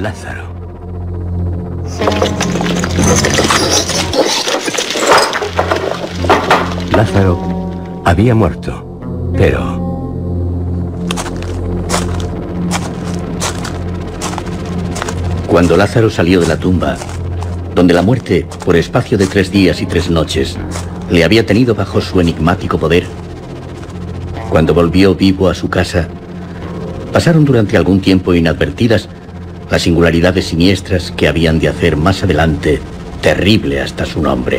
Lázaro. Lázaro había muerto, pero... Cuando Lázaro salió de la tumba, donde la muerte, por espacio de 3 días y 3 noches, le había tenido bajo su enigmático poder, cuando volvió vivo a su casa, pasaron durante algún tiempo inadvertidas las singularidades siniestras que habían de hacer más adelante terrible hasta su nombre.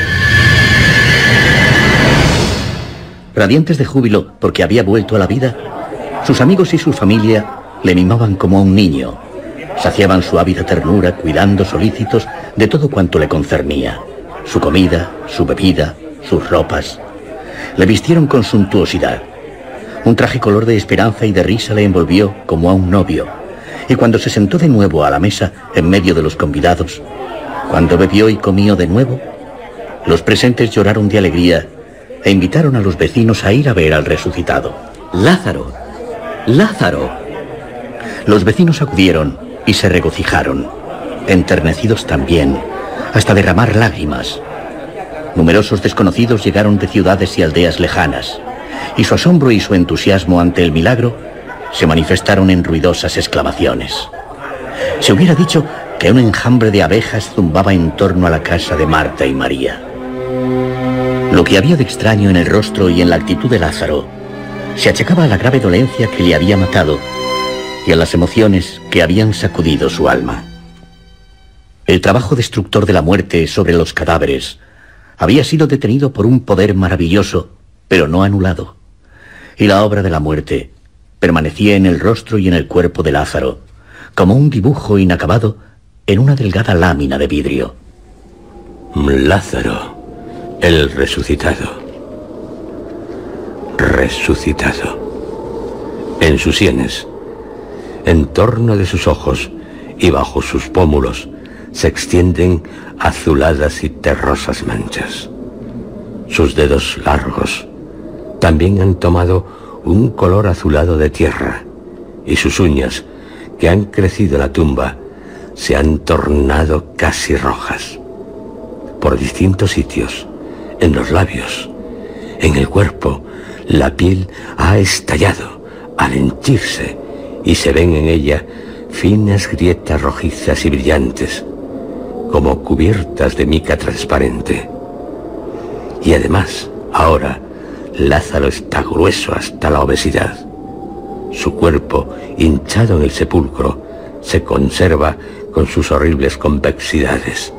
Radiantes de júbilo porque había vuelto a la vida, sus amigos y su familia le mimaban como a un niño, saciaban su ávida ternura cuidando solícitos de todo cuanto le concernía, su comida, su bebida, sus ropas. Le vistieron con suntuosidad. Un traje color de esperanza y de risa le envolvió como a un novio, y cuando se sentó de nuevo a la mesa en medio de los convidados, cuando bebió y comió de nuevo, los presentes lloraron de alegría e invitaron a los vecinos a ir a ver al resucitado. ¡Lázaro! ¡Lázaro! Los vecinos acudieron y se regocijaron, enternecidos también, hasta derramar lágrimas. Numerosos desconocidos llegaron de ciudades y aldeas lejanas, y su asombro y su entusiasmo ante el milagro se manifestaron en ruidosas exclamaciones. Se hubiera dicho que un enjambre de abejas zumbaba en torno a la casa de Marta y María. Lo que había de extraño en el rostro y en la actitud de Lázaro se achacaba a la grave dolencia que le había matado y a las emociones que habían sacudido su alma. El trabajo destructor de la muerte sobre los cadáveres había sido detenido por un poder maravilloso, pero no anulado, y la obra de la muerte permanecía en el rostro y en el cuerpo de Lázaro, como un dibujo inacabado en una delgada lámina de vidrio. Lázaro, el resucitado. Resucitado. En sus sienes, en torno de sus ojos y bajo sus pómulos, se extienden azuladas y terrosas manchas. Sus dedos largos también han tomado un color azulado de tierra, y sus uñas, que han crecido en la tumba, se han tornado casi rojas. Por distintos sitios, en los labios, en el cuerpo, la piel ha estallado al henchirse, y se ven en ella finas grietas rojizas y brillantes, como cubiertas de mica transparente. Y además, ahora, Lázaro está grueso hasta la obesidad. Su cuerpo, hinchado en el sepulcro, se conserva con sus horribles convexidades.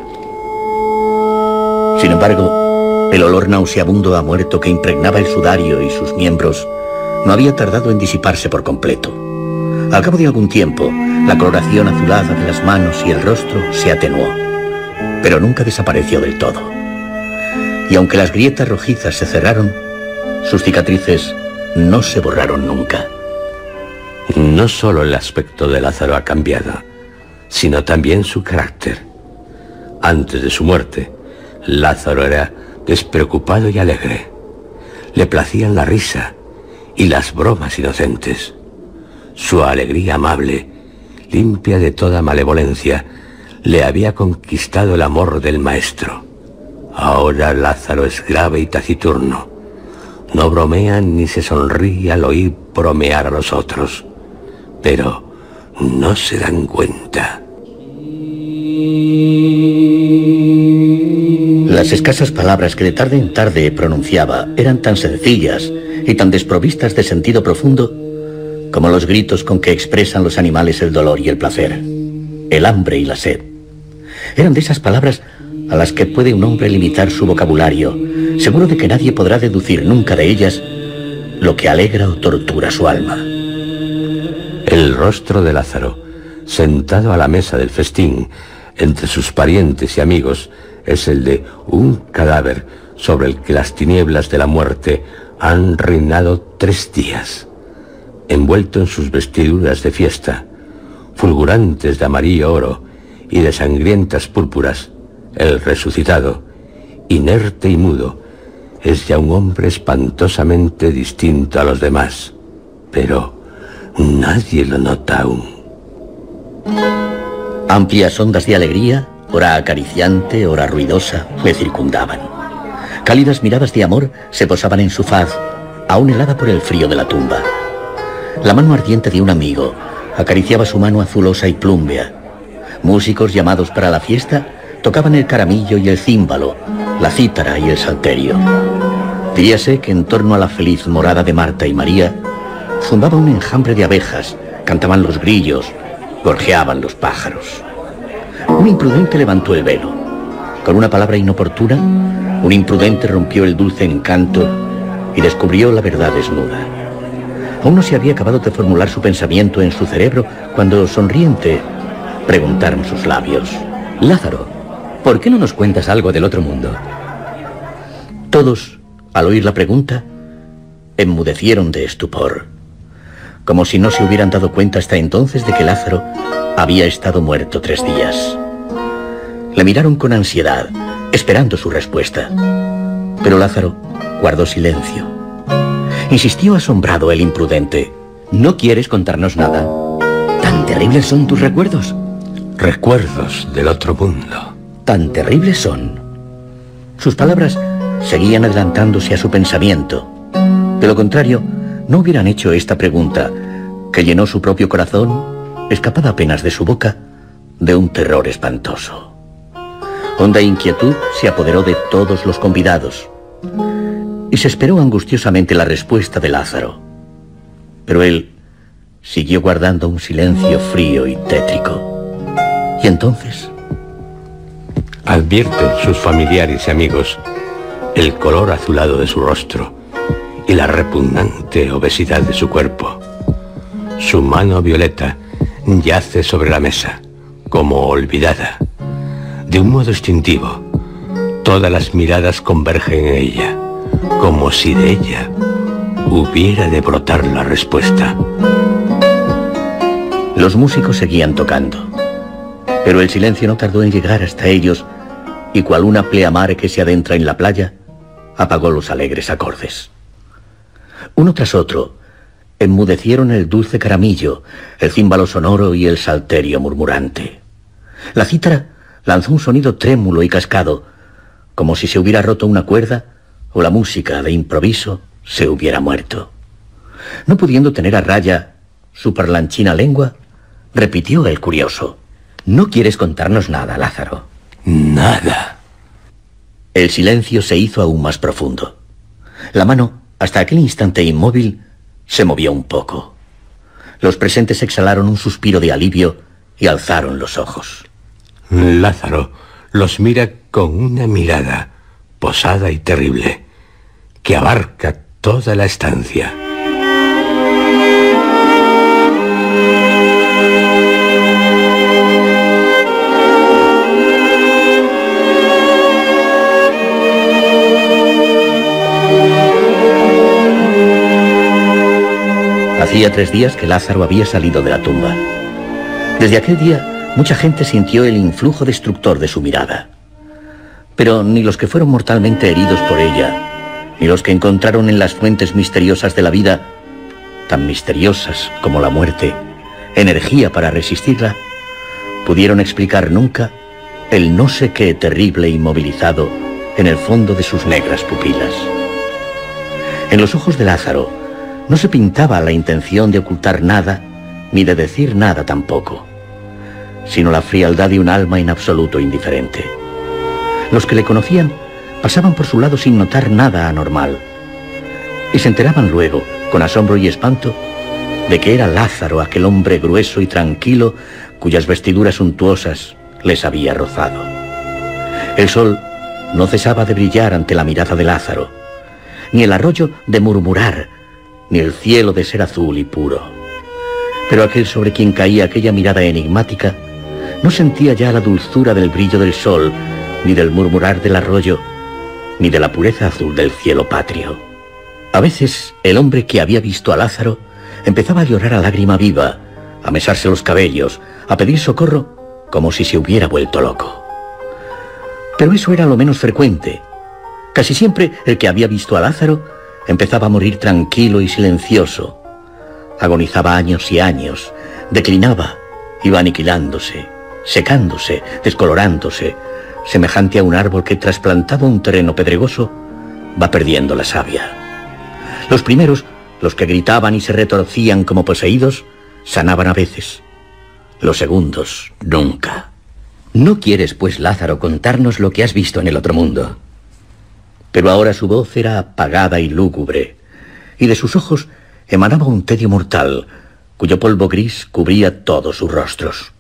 Sin embargo, el olor nauseabundo a muerto que impregnaba el sudario y sus miembros no había tardado en disiparse por completo. Al cabo de algún tiempo, la coloración azulada de las manos y el rostro se atenuó, pero nunca desapareció del todo. Y aunque las grietas rojizas se cerraron, sus cicatrices no se borraron nunca. No solo el aspecto de Lázaro ha cambiado, sino también su carácter. Antes de su muerte, Lázaro era despreocupado y alegre. Le placían la risa y las bromas inocentes. Su alegría amable, limpia de toda malevolencia, le había conquistado el amor del maestro. Ahora Lázaro es grave y taciturno. No bromea ni se sonríe al oír bromear a los otros. Pero no se dan cuenta. Las escasas palabras que de tarde en tarde pronunciaba eran tan sencillas y tan desprovistas de sentido profundo como los gritos con que expresan los animales el dolor y el placer, el hambre y la sed. Eran de esas palabras a las que puede un hombre limitar su vocabulario, seguro de que nadie podrá deducir nunca de ellas lo que alegra o tortura su alma. El rostro de Lázaro, sentado a la mesa del festín, entre sus parientes y amigos, es el de un cadáver sobre el que las tinieblas de la muerte han reinado 3 días. Envuelto en sus vestiduras de fiesta, fulgurantes de amarillo oro y de sangrientas púrpuras, el resucitado, inerte y mudo, es ya un hombre espantosamente distinto a los demás, pero nadie lo nota aún. Amplias ondas de alegría, ora acariciante, ora ruidosa, le circundaban. Cálidas miradas de amor se posaban en su faz, aún helada por el frío de la tumba. La mano ardiente de un amigo acariciaba su mano azulosa y plúmbea. Músicos llamados para la fiesta tocaban el caramillo y el címbalo, la cítara y el salterio. Diríase que en torno a la feliz morada de Marta y María zumbaba un enjambre de abejas, cantaban los grillos, gorjeaban los pájaros. Un imprudente levantó el velo. Con una palabra inoportuna, un imprudente rompió el dulce encanto y descubrió la verdad desnuda. Aún no se había acabado de formular su pensamiento en su cerebro cuando, sonriente, preguntaron sus labios: Lázaro, ¿por qué no nos cuentas algo del otro mundo? Todos, al oír la pregunta, enmudecieron de estupor, como si no se hubieran dado cuenta hasta entonces de que Lázaro había estado muerto 3 días. Le miraron con ansiedad, esperando su respuesta. Pero Lázaro guardó silencio. Insistió asombrado el imprudente: ¿No quieres contarnos nada? ¿Tan terribles son tus recuerdos? Recuerdos del otro mundo. Tan terribles son. Sus palabras seguían adelantándose a su pensamiento. De lo contrario, no hubieran hecho esta pregunta, que llenó su propio corazón, escapada apenas de su boca, de un terror espantoso. Honda inquietud se apoderó de todos los convidados, y se esperó angustiosamente la respuesta de Lázaro. Pero él siguió guardando un silencio frío y tétrico. Y entonces... Advierten sus familiares y amigos el color azulado de su rostro y la repugnante obesidad de su cuerpo. Su mano violeta yace sobre la mesa, como olvidada. De un modo instintivo, todas las miradas convergen en ella, como si de ella hubiera de brotar la respuesta. Los músicos seguían tocando, pero el silencio no tardó en llegar hasta ellos, y cual una pleamar que se adentra en la playa, apagó los alegres acordes. Uno tras otro, enmudecieron el dulce caramillo, el címbalo sonoro y el salterio murmurante. La cítara lanzó un sonido trémulo y cascado, como si se hubiera roto una cuerda o la música de improviso se hubiera muerto. No pudiendo tener a raya su parlanchina lengua, repitió el curioso: ¿No quieres contarnos nada, Lázaro? Nada. El silencio se hizo aún más profundo. La mano, hasta aquel instante inmóvil, se movió un poco. Los presentes exhalaron un suspiro de alivio y alzaron los ojos. Lázaro los mira con una mirada posada y terrible, que abarca toda la estancia. Hacía 3 días que Lázaro había salido de la tumba. Desde aquel día, mucha gente sintió el influjo destructor de su mirada. Pero ni los que fueron mortalmente heridos por ella, ni los que encontraron en las fuentes misteriosas de la vida, tan misteriosas como la muerte, energía para resistirla, pudieron explicar nunca el no sé qué terrible inmovilizado en el fondo de sus negras pupilas. En los ojos de Lázaro no se pintaba la intención de ocultar nada, ni de decir nada tampoco, sino la frialdad de un alma en absoluto indiferente. Los que le conocían pasaban por su lado sin notar nada anormal, y se enteraban luego, con asombro y espanto, de que era Lázaro aquel hombre grueso y tranquilo cuyas vestiduras suntuosas les había rozado. El sol no cesaba de brillar ante la mirada de Lázaro, ni el arroyo de murmurar, ni el cielo de ser azul y puro. Pero aquel sobre quien caía aquella mirada enigmática no sentía ya la dulzura del brillo del sol, ni del murmurar del arroyo, ni de la pureza azul del cielo patrio. A veces el hombre que había visto a Lázaro empezaba a llorar a lágrima viva, a mesarse los cabellos, a pedir socorro, como si se hubiera vuelto loco. Pero eso era lo menos frecuente. Casi siempre el que había visto a Lázaro empezaba a morir tranquilo y silencioso. Agonizaba años y años, declinaba, iba aniquilándose, secándose, descolorándose, semejante a un árbol que, trasplantado a un terreno pedregoso, va perdiendo la savia. Los primeros, los que gritaban y se retorcían como poseídos, sanaban a veces. Los segundos, nunca. ¿No quieres, pues, Lázaro, contarnos lo que has visto en el otro mundo? Pero ahora su voz era apagada y lúgubre, y de sus ojos emanaba un tedio mortal, cuyo polvo gris cubría todos sus rostros.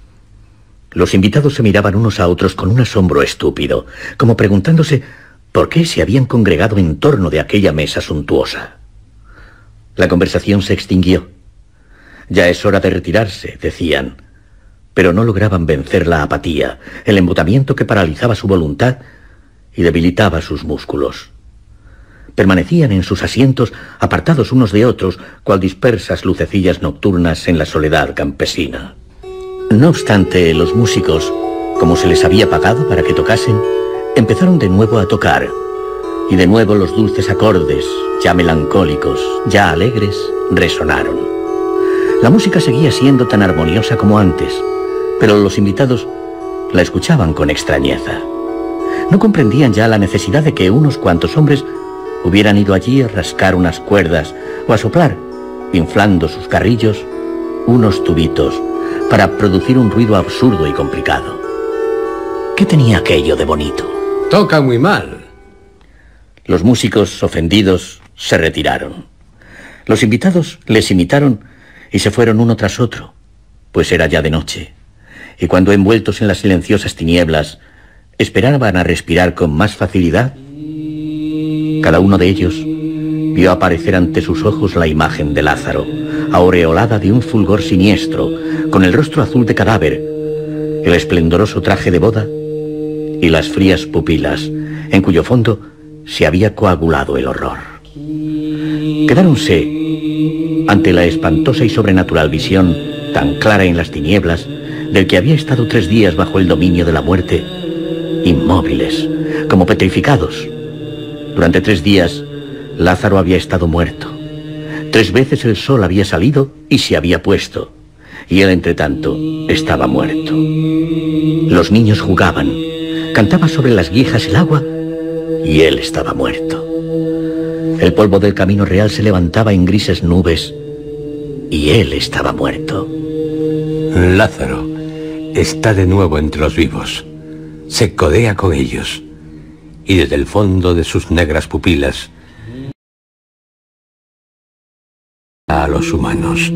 Los invitados se miraban unos a otros con un asombro estúpido, como preguntándose por qué se habían congregado en torno de aquella mesa suntuosa. La conversación se extinguió. Ya es hora de retirarse, decían, pero no lograban vencer la apatía, el embotamiento que paralizaba su voluntad y debilitaba sus músculos. Permanecían en sus asientos, apartados unos de otros, cual dispersas lucecillas nocturnas en la soledad campesina. No obstante, los músicos, como se les había pagado para que tocasen, empezaron de nuevo a tocar, y de nuevo los dulces acordes, ya melancólicos, ya alegres, resonaron. La música seguía siendo tan armoniosa como antes, pero los invitados la escuchaban con extrañeza. No comprendían ya la necesidad de que unos cuantos hombres hubieran ido allí a rascar unas cuerdas o a soplar, inflando sus carrillos, unos tubitos para producir un ruido absurdo y complicado. ¿Qué tenía aquello de bonito? Toca muy mal. Los músicos, ofendidos, se retiraron. Los invitados les imitaron y se fueron uno tras otro, pues era ya de noche, y cuando envueltos en las silenciosas tinieblas esperaban a respirar con más facilidad, cada uno de ellos vio aparecer ante sus ojos la imagen de Lázaro, aureolada de un fulgor siniestro, con el rostro azul de cadáver, el esplendoroso traje de boda y las frías pupilas, en cuyo fondo se había coagulado el horror. Quedáronse ante la espantosa y sobrenatural visión, tan clara en las tinieblas, del que había estado 3 días bajo el dominio de la muerte, inmóviles, como petrificados. Durante 3 días, Lázaro había estado muerto. 3 veces el sol había salido y se había puesto, y él, entre tanto, estaba muerto. Los niños jugaban, cantaba sobre las guijas el agua, y él estaba muerto. El polvo del camino real se levantaba en grises nubes, y él estaba muerto. Lázaro está de nuevo entre los vivos. Se codea con ellos, y desde el fondo de sus negras pupilas a los humanos.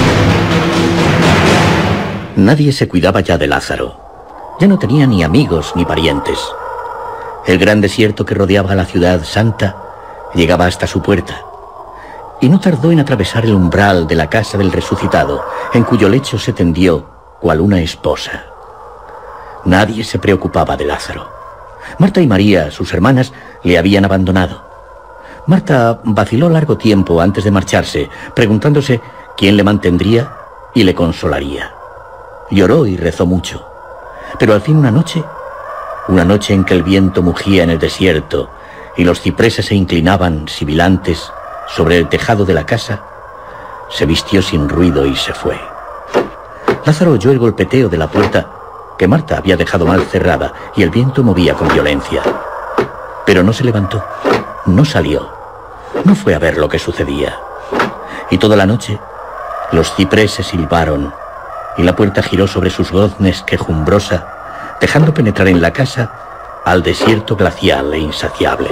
Nadie se cuidaba ya de Lázaro. Ya no tenía ni amigos ni parientes. El gran desierto que rodeaba la ciudad santa llegaba hasta su puerta, y no tardó en atravesar el umbral de la casa del resucitado, en cuyo lecho se tendió cual una esposa. Nadie se preocupaba de Lázaro. Marta y María, sus hermanas, le habían abandonado. Marta vaciló largo tiempo antes de marcharse, preguntándose quién le mantendría y le consolaría. Lloró y rezó mucho, pero al fin una noche en que el viento mugía en el desierto y los cipreses se inclinaban sibilantes sobre el tejado de la casa, se vistió sin ruido y se fue. Lázaro oyó el golpeteo de la puerta que Marta había dejado mal cerrada y el viento movía con violencia. Pero no se levantó, no salió, no fue a ver lo que sucedía. Y toda la noche los cipreses silbaron y la puerta giró sobre sus goznes quejumbrosa, dejando penetrar en la casa al desierto glacial e insaciable.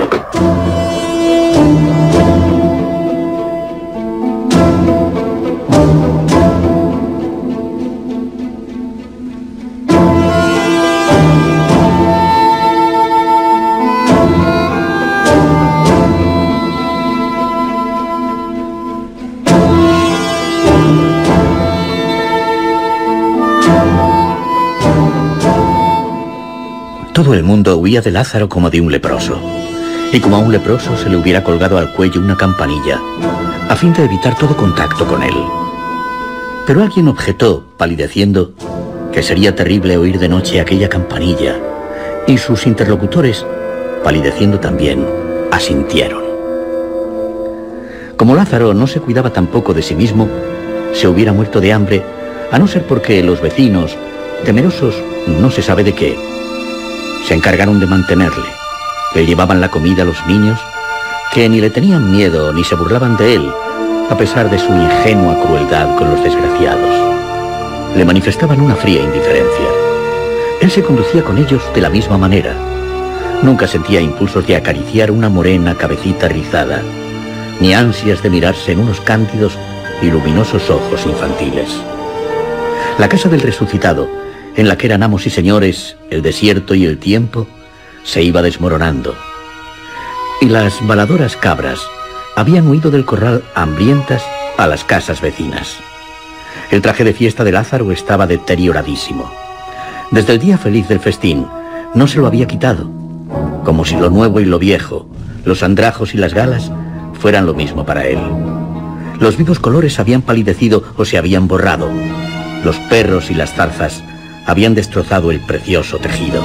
Todo el mundo huía de Lázaro como de un leproso, y como a un leproso se le hubiera colgado al cuello una campanilla, a fin de evitar todo contacto con él. Pero alguien objetó, palideciendo, que sería terrible oír de noche aquella campanilla, y sus interlocutores, palideciendo también, asintieron. Como Lázaro no se cuidaba tampoco de sí mismo, se hubiera muerto de hambre, a no ser porque los vecinos, Temerosos, no se sabe de qué, se encargaron de mantenerle. Le llevaban la comida a los niños, que ni le tenían miedo ni se burlaban de él, a pesar de su ingenua crueldad con los desgraciados. Le manifestaban una fría indiferencia. Él se conducía con ellos de la misma manera. Nunca sentía impulsos de acariciar una morena cabecita rizada, ni ansias de mirarse en unos cándidos y luminosos ojos infantiles. La casa del resucitado, en la que eran amos y señores el desierto y el tiempo, se iba desmoronando. Y las baladoras cabras habían huido del corral hambrientas a las casas vecinas. El traje de fiesta de Lázaro estaba deterioradísimo. Desde el día feliz del festín no se lo había quitado, como si lo nuevo y lo viejo, los andrajos y las galas, fueran lo mismo para él. Los vivos colores habían palidecido o se habían borrado. Los perros y las zarzas habían destrozado el precioso tejido.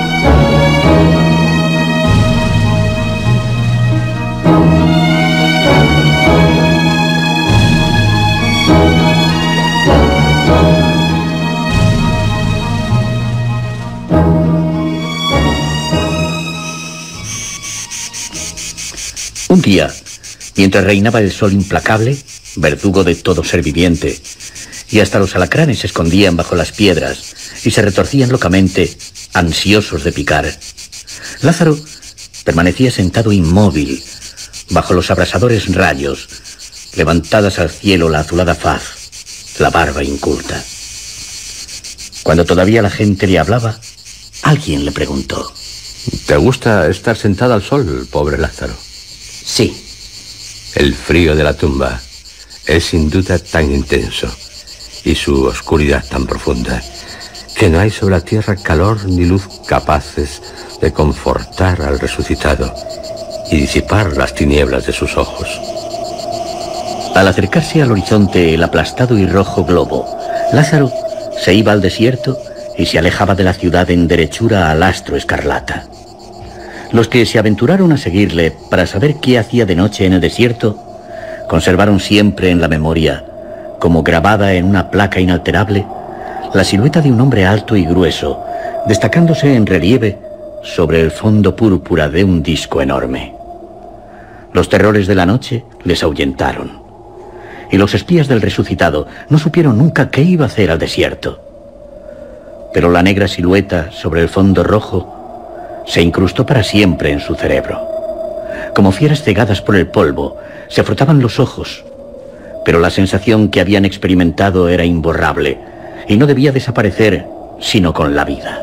Un día, mientras reinaba el sol implacable, verdugo de todo ser viviente, y hasta los alacranes se escondían bajo las piedras y se retorcían locamente, ansiosos de picar, Lázaro permanecía sentado inmóvil, bajo los abrasadores rayos, levantadas al cielo la azulada faz, la barba inculta. Cuando todavía la gente le hablaba, alguien le preguntó: ¿Te gusta estar sentado al sol, pobre Lázaro? Sí. El frío de la tumba es sin duda tan intenso y su oscuridad tan profunda que no hay sobre la tierra calor ni luz capaces de confortar al resucitado y disipar las tinieblas de sus ojos. Al acercarse al horizonte el aplastado y rojo globo, Lázaro se iba al desierto y se alejaba de la ciudad en derechura al astro escarlata. Los que se aventuraron a seguirle para saber qué hacía de noche en el desierto, conservaron siempre en la memoria, como grabada en una placa inalterable, la silueta de un hombre alto y grueso, destacándose en relieve sobre el fondo púrpura de un disco enorme. Los terrores de la noche les ahuyentaron, y los espías del resucitado no supieron nunca qué iba a hacer al desierto. Pero la negra silueta sobre el fondo rojo se incrustó para siempre en su cerebro. Como fieras cegadas por el polvo, se frotaban los ojos, pero la sensación que habían experimentado era imborrable y no debía desaparecer sino con la vida.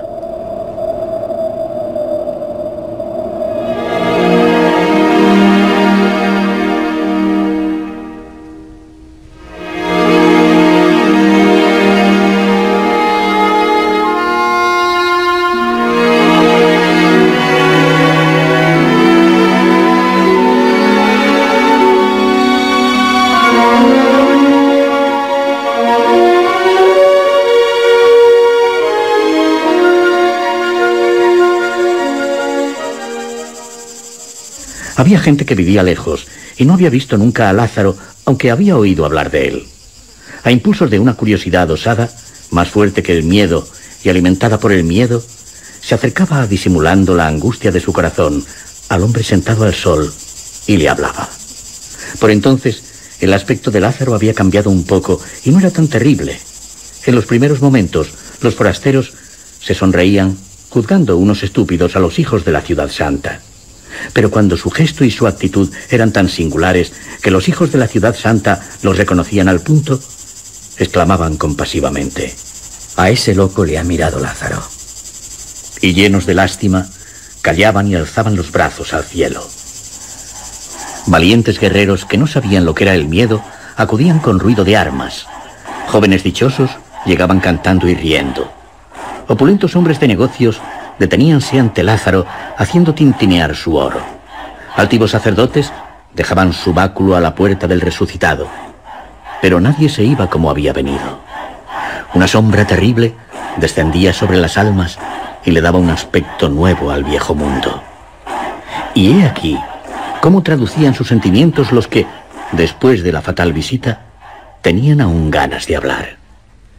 Había gente que vivía lejos y no había visto nunca a Lázaro, aunque había oído hablar de él. A impulsos de una curiosidad osada, más fuerte que el miedo y alimentada por el miedo, se acercaba disimulando la angustia de su corazón al hombre sentado al sol y le hablaba. Por entonces, el aspecto de Lázaro había cambiado un poco y no era tan terrible. En los primeros momentos, los forasteros se sonreían, juzgando unos estúpidos a los hijos de la ciudad santa. Pero cuando su gesto y su actitud eran tan singulares que los hijos de la ciudad santa los reconocían al punto, exclamaban compasivamente: A ese loco le ha mirado Lázaro. Y llenos de lástima, callaban y alzaban los brazos al cielo. Valientes guerreros que no sabían lo que era el miedo acudían con ruido de armas. Jóvenes dichosos llegaban cantando y riendo. Opulentos hombres de negocios deteníanse ante Lázaro haciendo tintinear su oro. Altivos sacerdotes dejaban su báculo a la puerta del resucitado. Pero nadie se iba como había venido. Una sombra terrible descendía sobre las almas y le daba un aspecto nuevo al viejo mundo. Y he aquí cómo traducían sus sentimientos los que, después de la fatal visita, tenían aún ganas de hablar.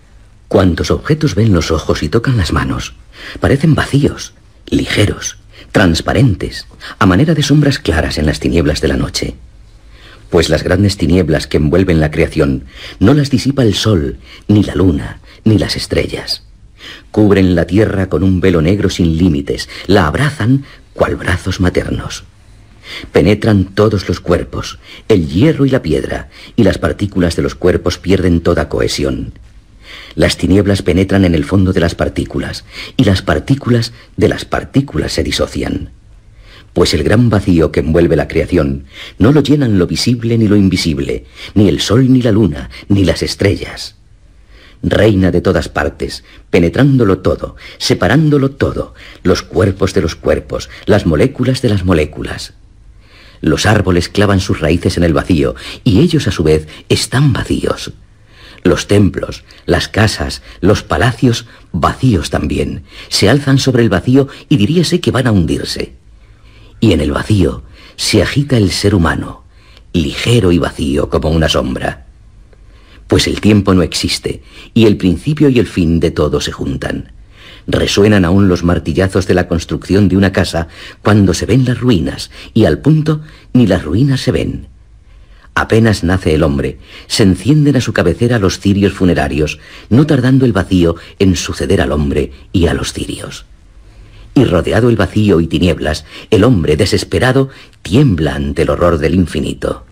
Cuantos objetos ven los ojos y tocan las manos, parecen vacíos, ligeros, transparentes, a manera de sombras claras en las tinieblas de la noche. Pues las grandes tinieblas que envuelven la creación no las disipa el sol, ni la luna, ni las estrellas. Cubren la tierra con un velo negro sin límites, la abrazan cual brazos maternos. Penetran todos los cuerpos, el hierro y la piedra, y las partículas de los cuerpos pierden toda cohesión. Las tinieblas penetran en el fondo de las partículas, y las partículas de las partículas se disocian. Pues el gran vacío que envuelve la creación no lo llenan lo visible ni lo invisible, ni el sol ni la luna, ni las estrellas. Reina de todas partes, penetrándolo todo, separándolo todo, los cuerpos de los cuerpos, las moléculas de las moléculas. Los árboles clavan sus raíces en el vacío, y ellos a su vez están vacíos. Los templos, las casas, los palacios, vacíos también, se alzan sobre el vacío y diríase que van a hundirse. Y en el vacío se agita el ser humano, ligero y vacío como una sombra. Pues el tiempo no existe, y el principio y el fin de todo se juntan. Resuenan aún los martillazos de la construcción de una casa cuando se ven las ruinas, y al punto ni las ruinas se ven. Apenas nace el hombre, se encienden a su cabecera los cirios funerarios, no tardando el vacío en suceder al hombre y a los cirios. Y rodeado el vacío y tinieblas, el hombre, desesperado, tiembla ante el horror del infinito.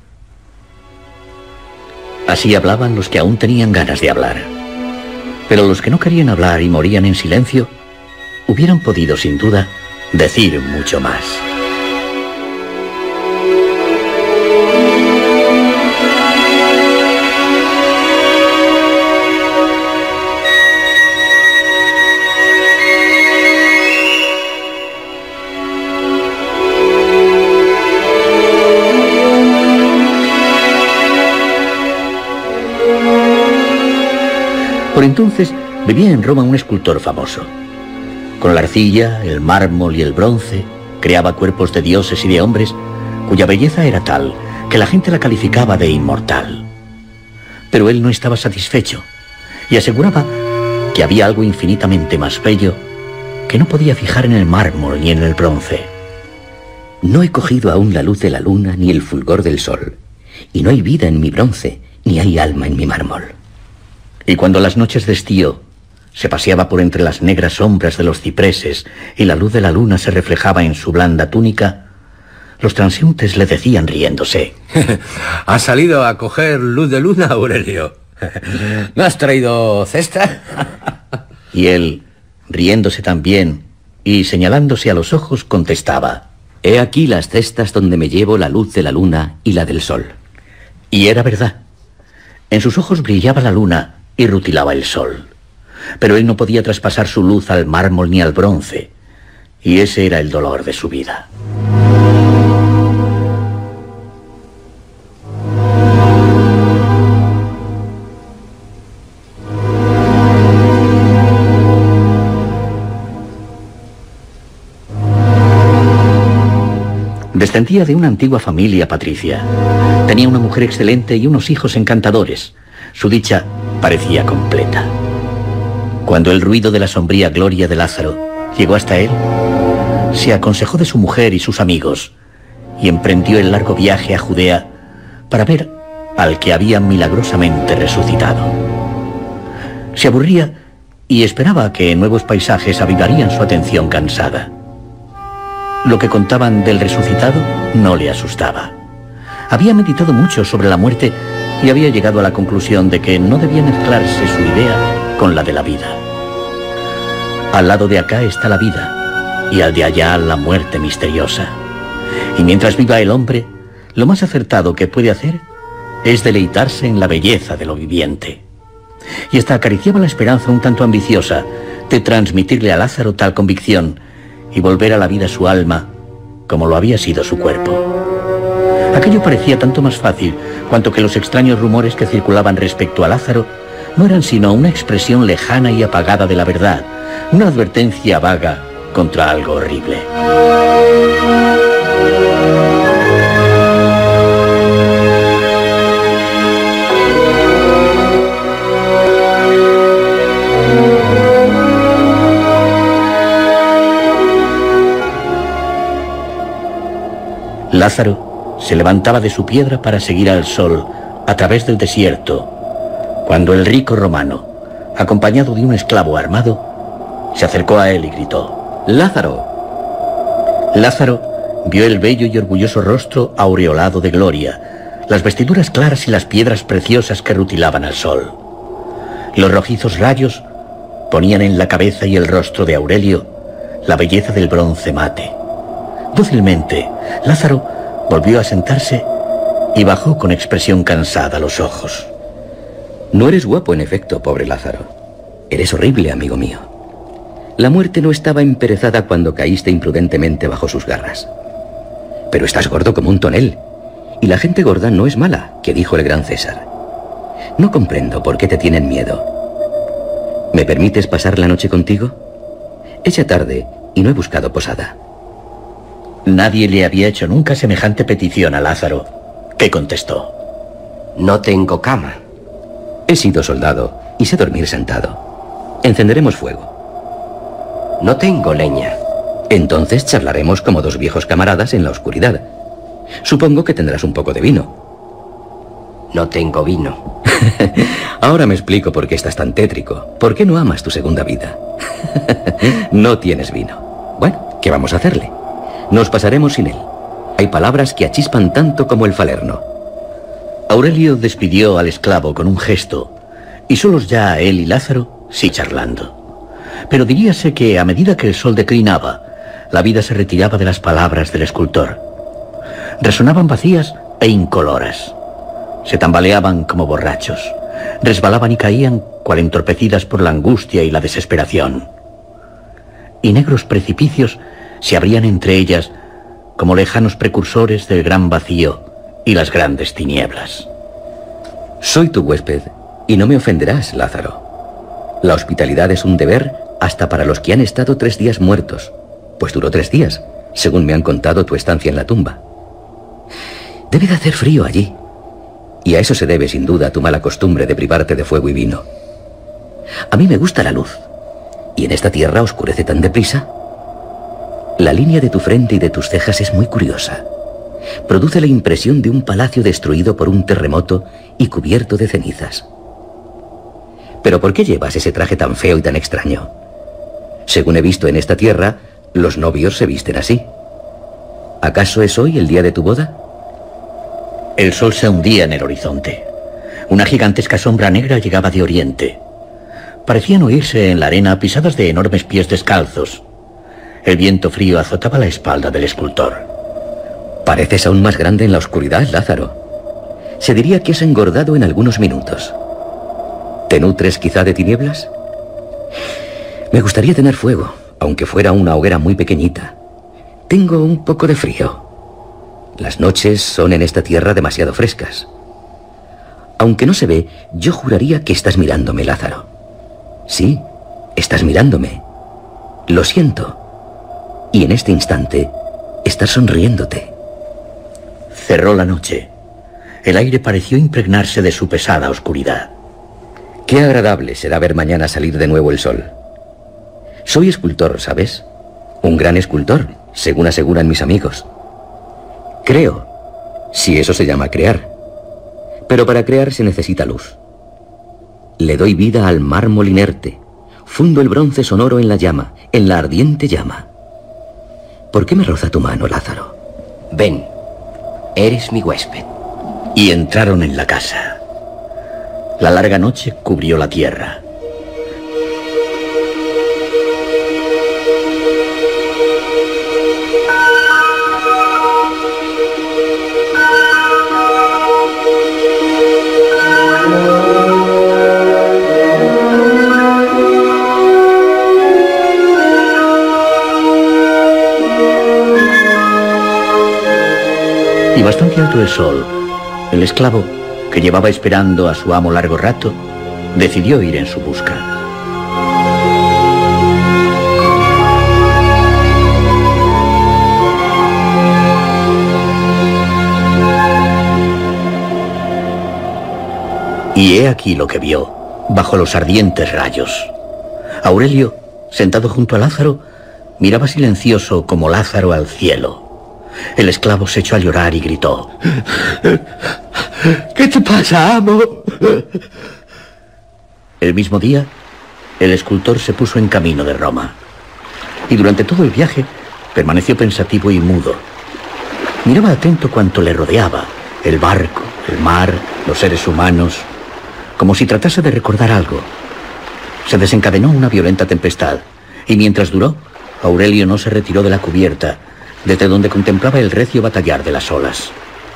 Así hablaban los que aún tenían ganas de hablar. Pero los que no querían hablar y morían en silencio, hubieran podido, sin duda, decir mucho más. Por entonces vivía en Roma un escultor famoso. Con la arcilla, el mármol y el bronce, creaba cuerpos de dioses y de hombres, cuya belleza era tal que la gente la calificaba de inmortal. Pero él no estaba satisfecho y aseguraba que había algo infinitamente más bello que no podía fijar en el mármol ni en el bronce. No he cogido aún la luz de la luna ni el fulgor del sol, y no hay vida en mi bronce, ni hay alma en mi mármol. Y cuando las noches de estío se paseaba por entre las negras sombras de los cipreses y la luz de la luna se reflejaba en su blanda túnica, los transeúntes le decían riéndose: ¿Has salido a coger luz de luna, Aurelio? ¿No has traído cesta? Y él, riéndose también y señalándose a los ojos, contestaba: He aquí las cestas donde me llevo la luz de la luna y la del sol. Y era verdad. En sus ojos brillaba la luna y rutilaba el sol. Pero él no podía traspasar su luz al mármol ni al bronce, y ese era el dolor de su vida. Descendía de una antigua familia patricia. Tenía una mujer excelente y unos hijos encantadores. Su dicha parecía completa. Cuando el ruido de la sombría gloria de Lázaro llegó hasta él, se aconsejó de su mujer y sus amigos y emprendió el largo viaje a Judea para ver al que había milagrosamente resucitado. Se aburría y esperaba que nuevos paisajes avivarían su atención cansada. Lo que contaban del resucitado no le asustaba. Había meditado mucho sobre la muerte y había llegado a la conclusión de que no debía mezclarse su idea con la de la vida. Al lado de acá está la vida, y al de allá la muerte misteriosa. Y mientras viva el hombre, lo más acertado que puede hacer es deleitarse en la belleza de lo viviente. Y hasta acariciaba la esperanza un tanto ambiciosa de transmitirle a Lázaro tal convicción y volver a la vida su alma como lo había sido su cuerpo. Aquello parecía tanto más fácil cuanto que los extraños rumores que circulaban respecto a Lázaro no eran sino una expresión lejana y apagada de la verdad, una advertencia vaga contra algo horrible. Lázaro se levantaba de su piedra para seguir al sol a través del desierto, cuando el rico romano, acompañado de un esclavo armado, se acercó a él y gritó: ¡Lázaro! Lázaro vio el bello y orgulloso rostro aureolado de gloria, las vestiduras claras y las piedras preciosas que rutilaban al sol. Los rojizos rayos ponían en la cabeza y el rostro de Aurelio la belleza del bronce mate. Dócilmente, Lázaro volvió a sentarse y bajó con expresión cansada los ojos. No eres guapo, en efecto, pobre Lázaro. Eres horrible, amigo mío. La muerte no estaba emperezada cuando caíste imprudentemente bajo sus garras. Pero estás gordo como un tonel, y la gente gorda no es mala, que dijo el gran César. No comprendo por qué te tienen miedo. ¿Me permites pasar la noche contigo? Es ya tarde y no he buscado posada. Nadie le había hecho nunca semejante petición a Lázaro, que contestó: No tengo cama. He sido soldado y sé dormir sentado. Encenderemos fuego. No tengo leña. Entonces charlaremos como dos viejos camaradas en la oscuridad. Supongo que tendrás un poco de vino. No tengo vino. Ahora me explico por qué estás tan tétrico. ¿Por qué no amas tu segunda vida? No tienes vino. Bueno, ¿qué vamos a hacerle? Nos pasaremos sin él. Hay palabras que achispan tanto como el Falerno. Aurelio despidió al esclavo con un gesto, y solos ya él y Lázaro sí charlando. Pero diríase que a medida que el sol declinaba, la vida se retiraba de las palabras del escultor. Resonaban vacías e incoloras. Se tambaleaban como borrachos. Resbalaban y caían cual entorpecidas por la angustia y la desesperación. Y negros precipicios se abrían entre ellas como lejanos precursores del gran vacío y las grandes tinieblas. Soy tu huésped y no me ofenderás, Lázaro. La hospitalidad es un deber hasta para los que han estado 3 días muertos, pues duró 3 días, según me han contado tu estancia en la tumba. Debe de hacer frío allí, y a eso se debe sin duda tu mala costumbre de privarte de fuego y vino. A mí me gusta la luz, y en esta tierra oscurece tan deprisa. La línea de tu frente y de tus cejas es muy curiosa. Produce la impresión de un palacio destruido por un terremoto y cubierto de cenizas. ¿Pero por qué llevas ese traje tan feo y tan extraño? Según he visto en esta tierra, los novios se visten así. ¿Acaso es hoy el día de tu boda? El sol se hundía en el horizonte. Una gigantesca sombra negra llegaba de oriente. Parecían oírse en la arena pisadas de enormes pies descalzos. El viento frío azotaba la espalda del escultor. Pareces aún más grande en la oscuridad, Lázaro. Se diría que has engordado en algunos minutos. ¿Te nutres quizá de tinieblas? Me gustaría tener fuego, aunque fuera una hoguera muy pequeñita. Tengo un poco de frío. Las noches son en esta tierra demasiado frescas. Aunque no se ve, yo juraría que estás mirándome, Lázaro. Sí, estás mirándome. Lo siento. Y en este instante, estás sonriéndote. Cerró la noche. El aire pareció impregnarse de su pesada oscuridad. Qué agradable será ver mañana salir de nuevo el sol. Soy escultor, ¿sabes? Un gran escultor, según aseguran mis amigos. Creo, si eso se llama crear. Pero para crear se necesita luz. Le doy vida al mármol inerte. Fundo el bronce sonoro en la llama, en la ardiente llama. ¿Por qué me roza tu mano, Lázaro? Ven, eres mi huésped. Y entraron en la casa. La larga noche cubrió la tierra. Y bastante alto el sol, el esclavo, que llevaba esperando a su amo largo rato, decidió ir en su busca. Y he aquí lo que vio, bajo los ardientes rayos. Aurelio, sentado junto a Lázaro, miraba silencioso como Lázaro al cielo. El esclavo se echó a llorar y gritó: ¿Qué te pasa, amo? El mismo día, el escultor se puso en camino de Roma. Y durante todo el viaje permaneció pensativo y mudo. Miraba atento cuanto le rodeaba: el barco, el mar, los seres humanos, como si tratase de recordar algo. Se desencadenó una violenta tempestad, y mientras duró, Aurelio no se retiró de la cubierta, desde donde contemplaba el recio batallar de las olas.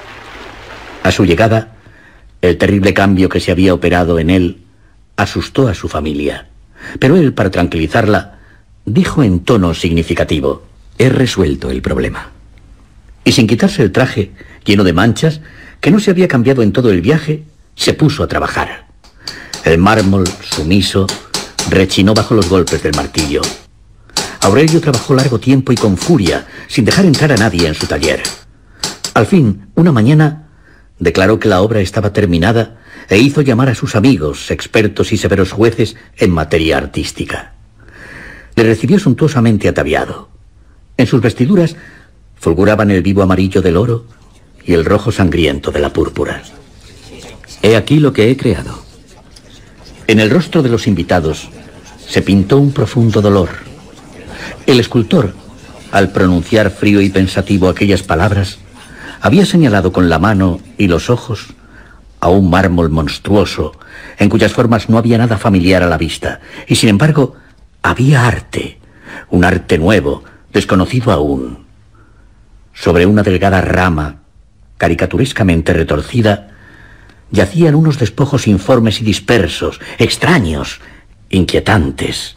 A su llegada, el terrible cambio que se había operado en él asustó a su familia. Pero él, para tranquilizarla, dijo en tono significativo: he resuelto el problema. Y sin quitarse el traje, lleno de manchas, que no se había cambiado en todo el viaje, se puso a trabajar. El mármol, sumiso, rechinó bajo los golpes del martillo. Aurelio trabajó largo tiempo y con furia, sin dejar entrar a nadie en su taller. Al fin, una mañana, declaró que la obra estaba terminada e hizo llamar a sus amigos, expertos y severos jueces en materia artística. Le recibió suntuosamente ataviado. En sus vestiduras fulguraban el vivo amarillo del oro y el rojo sangriento de la púrpura. He aquí lo que he creado. En el rostro de los invitados se pintó un profundo dolor. El escultor, al pronunciar frío y pensativo aquellas palabras, había señalado con la mano y los ojos a un mármol monstruoso, en cuyas formas no había nada familiar a la vista, y sin embargo había arte, un arte nuevo, desconocido aún. Sobre una delgada rama, caricaturescamente retorcida, yacían unos despojos informes y dispersos, extraños, inquietantes.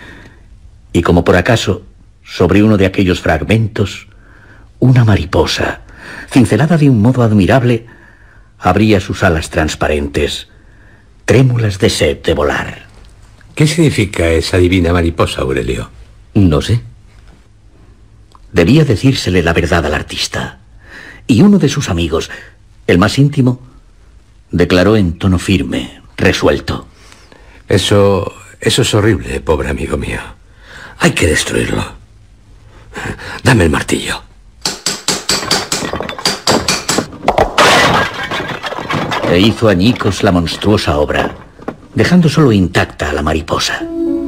Y como por acaso, sobre uno de aquellos fragmentos, una mariposa, cincelada de un modo admirable, abría sus alas transparentes, trémulas de sed de volar. ¿Qué significa esa divina mariposa, Aurelio? No sé. Debía decírsele la verdad al artista. Y uno de sus amigos, el más íntimo, declaró en tono firme, resuelto: Eso es horrible, pobre amigo mío. Hay que destruirlo. Dame el martillo. E hizo añicos la monstruosa obra, dejando solo intacta a la mariposa.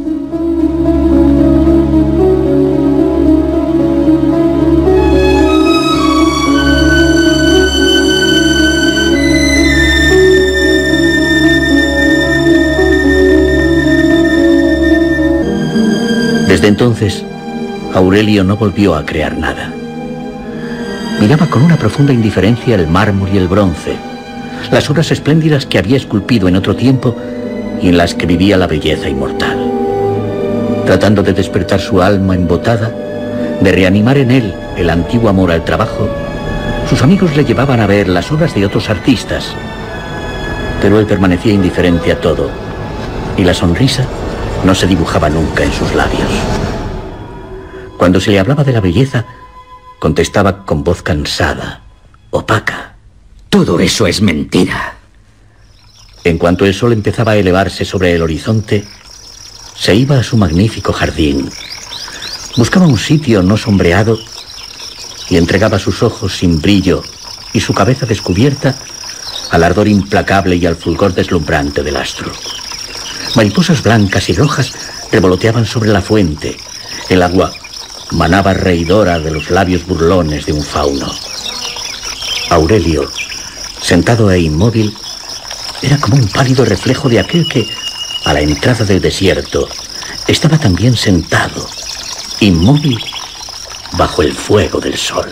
Desde entonces, Aurelio no volvió a crear nada. Miraba con una profunda indiferencia el mármol y el bronce, las obras espléndidas que había esculpido en otro tiempo y en las que vivía la belleza inmortal. Tratando de despertar su alma embotada, de reanimar en él el antiguo amor al trabajo, sus amigos le llevaban a ver las obras de otros artistas, pero él permanecía indiferente a todo, y la sonrisa no se dibujaba nunca en sus labios. Cuando se le hablaba de la belleza, contestaba con voz cansada, opaca: Todo eso es mentira. En cuanto el sol empezaba a elevarse sobre el horizonte, se iba a su magnífico jardín. Buscaba un sitio no sombreado y entregaba sus ojos sin brillo y su cabeza descubierta al ardor implacable y al fulgor deslumbrante del astro. Mariposas blancas y rojas revoloteaban sobre la fuente. El agua manaba reidora de los labios burlones de un fauno. Aurelio, sentado e inmóvil, era como un pálido reflejo de aquel que, a la entrada del desierto, estaba también sentado, inmóvil, bajo el fuego del sol.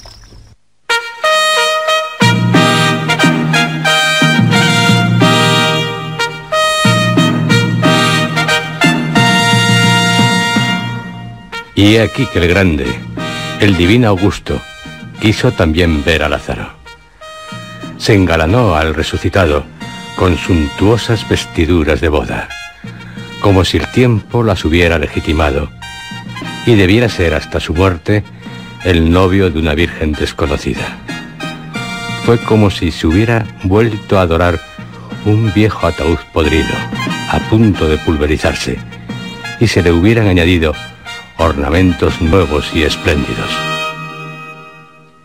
Y he aquí que el grande, el divino Augusto, quiso también ver a Lázaro. Se engalanó al resucitado con suntuosas vestiduras de boda, como si el tiempo las hubiera legitimado, y debiera ser hasta su muerte el novio de una virgen desconocida. Fue como si se hubiera vuelto a adorar un viejo ataúd podrido, a punto de pulverizarse, y se le hubieran añadido ornamentos nuevos y espléndidos.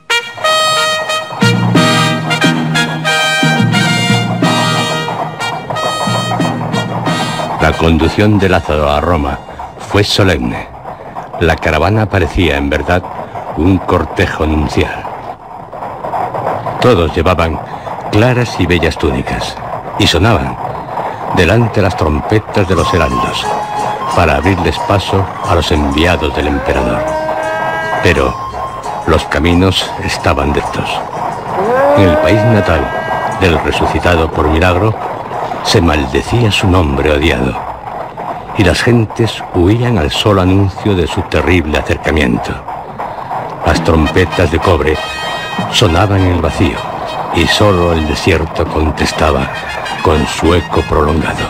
conducción de Lázaro a Roma fue solemne. La caravana parecía, en verdad, un cortejo nupcial. Todos llevaban claras y bellas túnicas, y sonaban delante las trompetas de los heraldos, para abrirles paso a los enviados del emperador. Pero los caminos estaban destos. En el país natal del resucitado por milagro, se maldecía su nombre odiado, y las gentes huían al solo anuncio de su terrible acercamiento. Las trompetas de cobre sonaban en el vacío, y solo el desierto contestaba con su eco prolongado.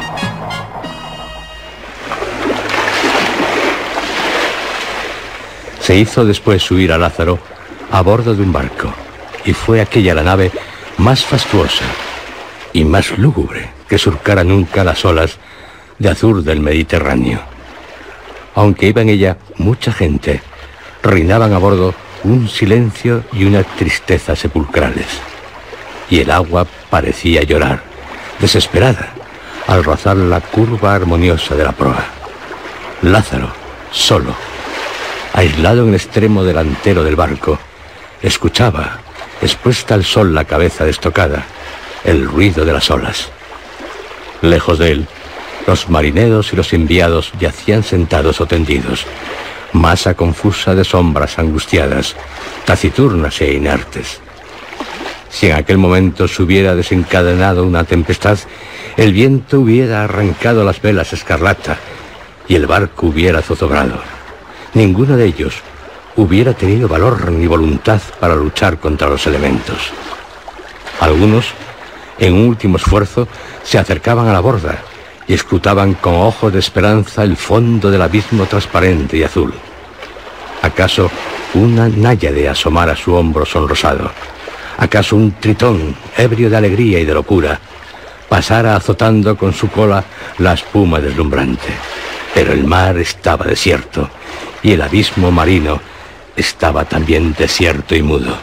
Se hizo después subir a Lázaro a bordo de un barco, y fue aquella la nave más fastuosa y más lúgubre que surcara nunca las olas de azur del Mediterráneo. Aunque iba en ella mucha gente, reinaban a bordo un silencio y una tristeza sepulcrales, y el agua parecía llorar, desesperada, al rozar la curva armoniosa de la proa. Lázaro, solo, aislado en el extremo delantero del barco, escuchaba, expuesta al sol la cabeza destocada, el ruido de las olas. Lejos de él, los marineros y los enviados yacían sentados o tendidos, masa confusa de sombras angustiadas, taciturnas e inertes. Si en aquel momento se hubiera desencadenado una tempestad, el viento hubiera arrancado las velas escarlata y el barco hubiera zozobrado. Ninguno de ellos hubiera tenido valor ni voluntad para luchar contra los elementos. Algunos, en un último esfuerzo, se acercaban a la borda y escrutaban con ojos de esperanza el fondo del abismo transparente y azul. ¿Acaso una náyade asomara a su hombro sonrosado? ¿Acaso un tritón, ebrio de alegría y de locura, pasara azotando con su cola la espuma deslumbrante? Pero el mar estaba desierto, y el abismo marino estaba también desierto y mudo.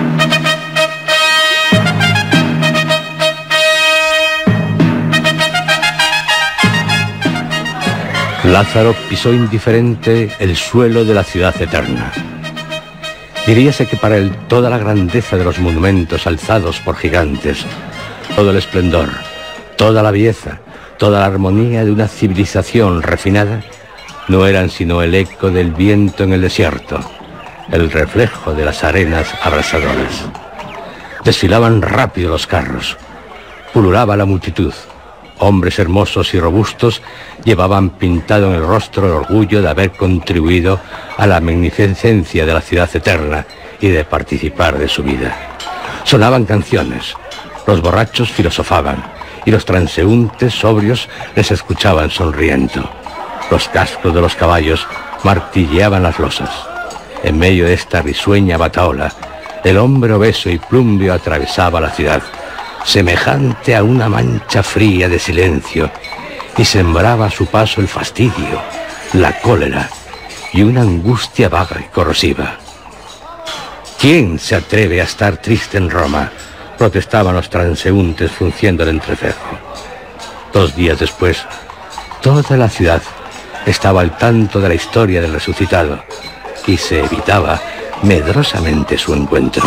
Lázaro pisó indiferente el suelo de la ciudad eterna. Diríase que para él toda la grandeza de los monumentos alzados por gigantes, todo el esplendor, toda la belleza, toda la armonía de una civilización refinada, no eran sino el eco del viento en el desierto, el reflejo de las arenas abrasadoras. Desfilaban rápido los carros, pululaba la multitud. Hombres hermosos y robustos llevaban pintado en el rostro el orgullo de haber contribuido a la magnificencia de la ciudad eterna y de participar de su vida. Sonaban canciones, los borrachos filosofaban y los transeúntes sobrios les escuchaban sonriendo. Los cascos de los caballos martilleaban las losas. En medio de esta risueña batahola, el hombre obeso y plumbio atravesaba la ciudad, semejante a una mancha fría de silencio, y sembraba a su paso el fastidio, la cólera y una angustia vaga y corrosiva. ¿Quién se atreve a estar triste en Roma?, protestaban los transeúntes frunciendo el entrecejo. 2 días después, toda la ciudad estaba al tanto de la historia del resucitado, y se evitaba medrosamente su encuentro.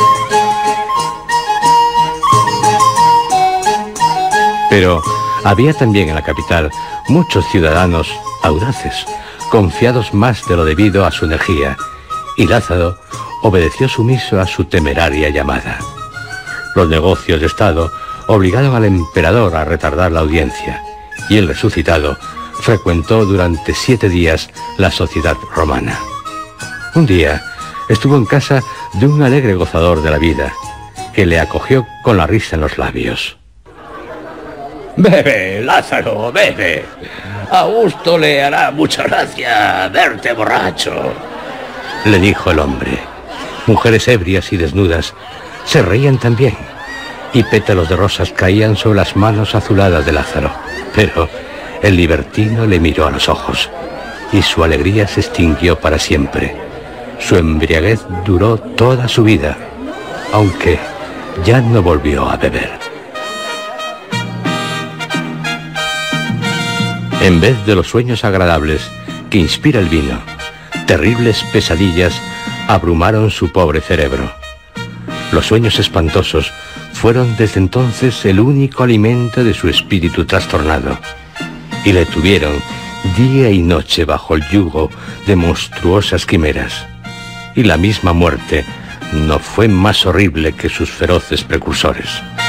Pero había también en la capital muchos ciudadanos audaces, confiados más de lo debido a su energía, y Lázaro obedeció sumiso a su temeraria llamada. Los negocios de Estado obligaron al emperador a retardar la audiencia, y el resucitado frecuentó durante 7 días la sociedad romana. Un día estuvo en casa de un alegre gozador de la vida, que le acogió con la risa en los labios. «Bebe, Lázaro, bebe. A Augusto le hará mucha gracia verte borracho», le dijo el hombre. Mujeres ebrias y desnudas se reían también, y pétalos de rosas caían sobre las manos azuladas de Lázaro. Pero el libertino le miró a los ojos, y su alegría se extinguió para siempre. Su embriaguez duró toda su vida, aunque ya no volvió a beber. En vez de los sueños agradables que inspira el vino, terribles pesadillas abrumaron su pobre cerebro. Los sueños espantosos fueron desde entonces el único alimento de su espíritu trastornado, y le tuvieron día y noche bajo el yugo de monstruosas quimeras. Y la misma muerte no fue más horrible que sus feroces precursores.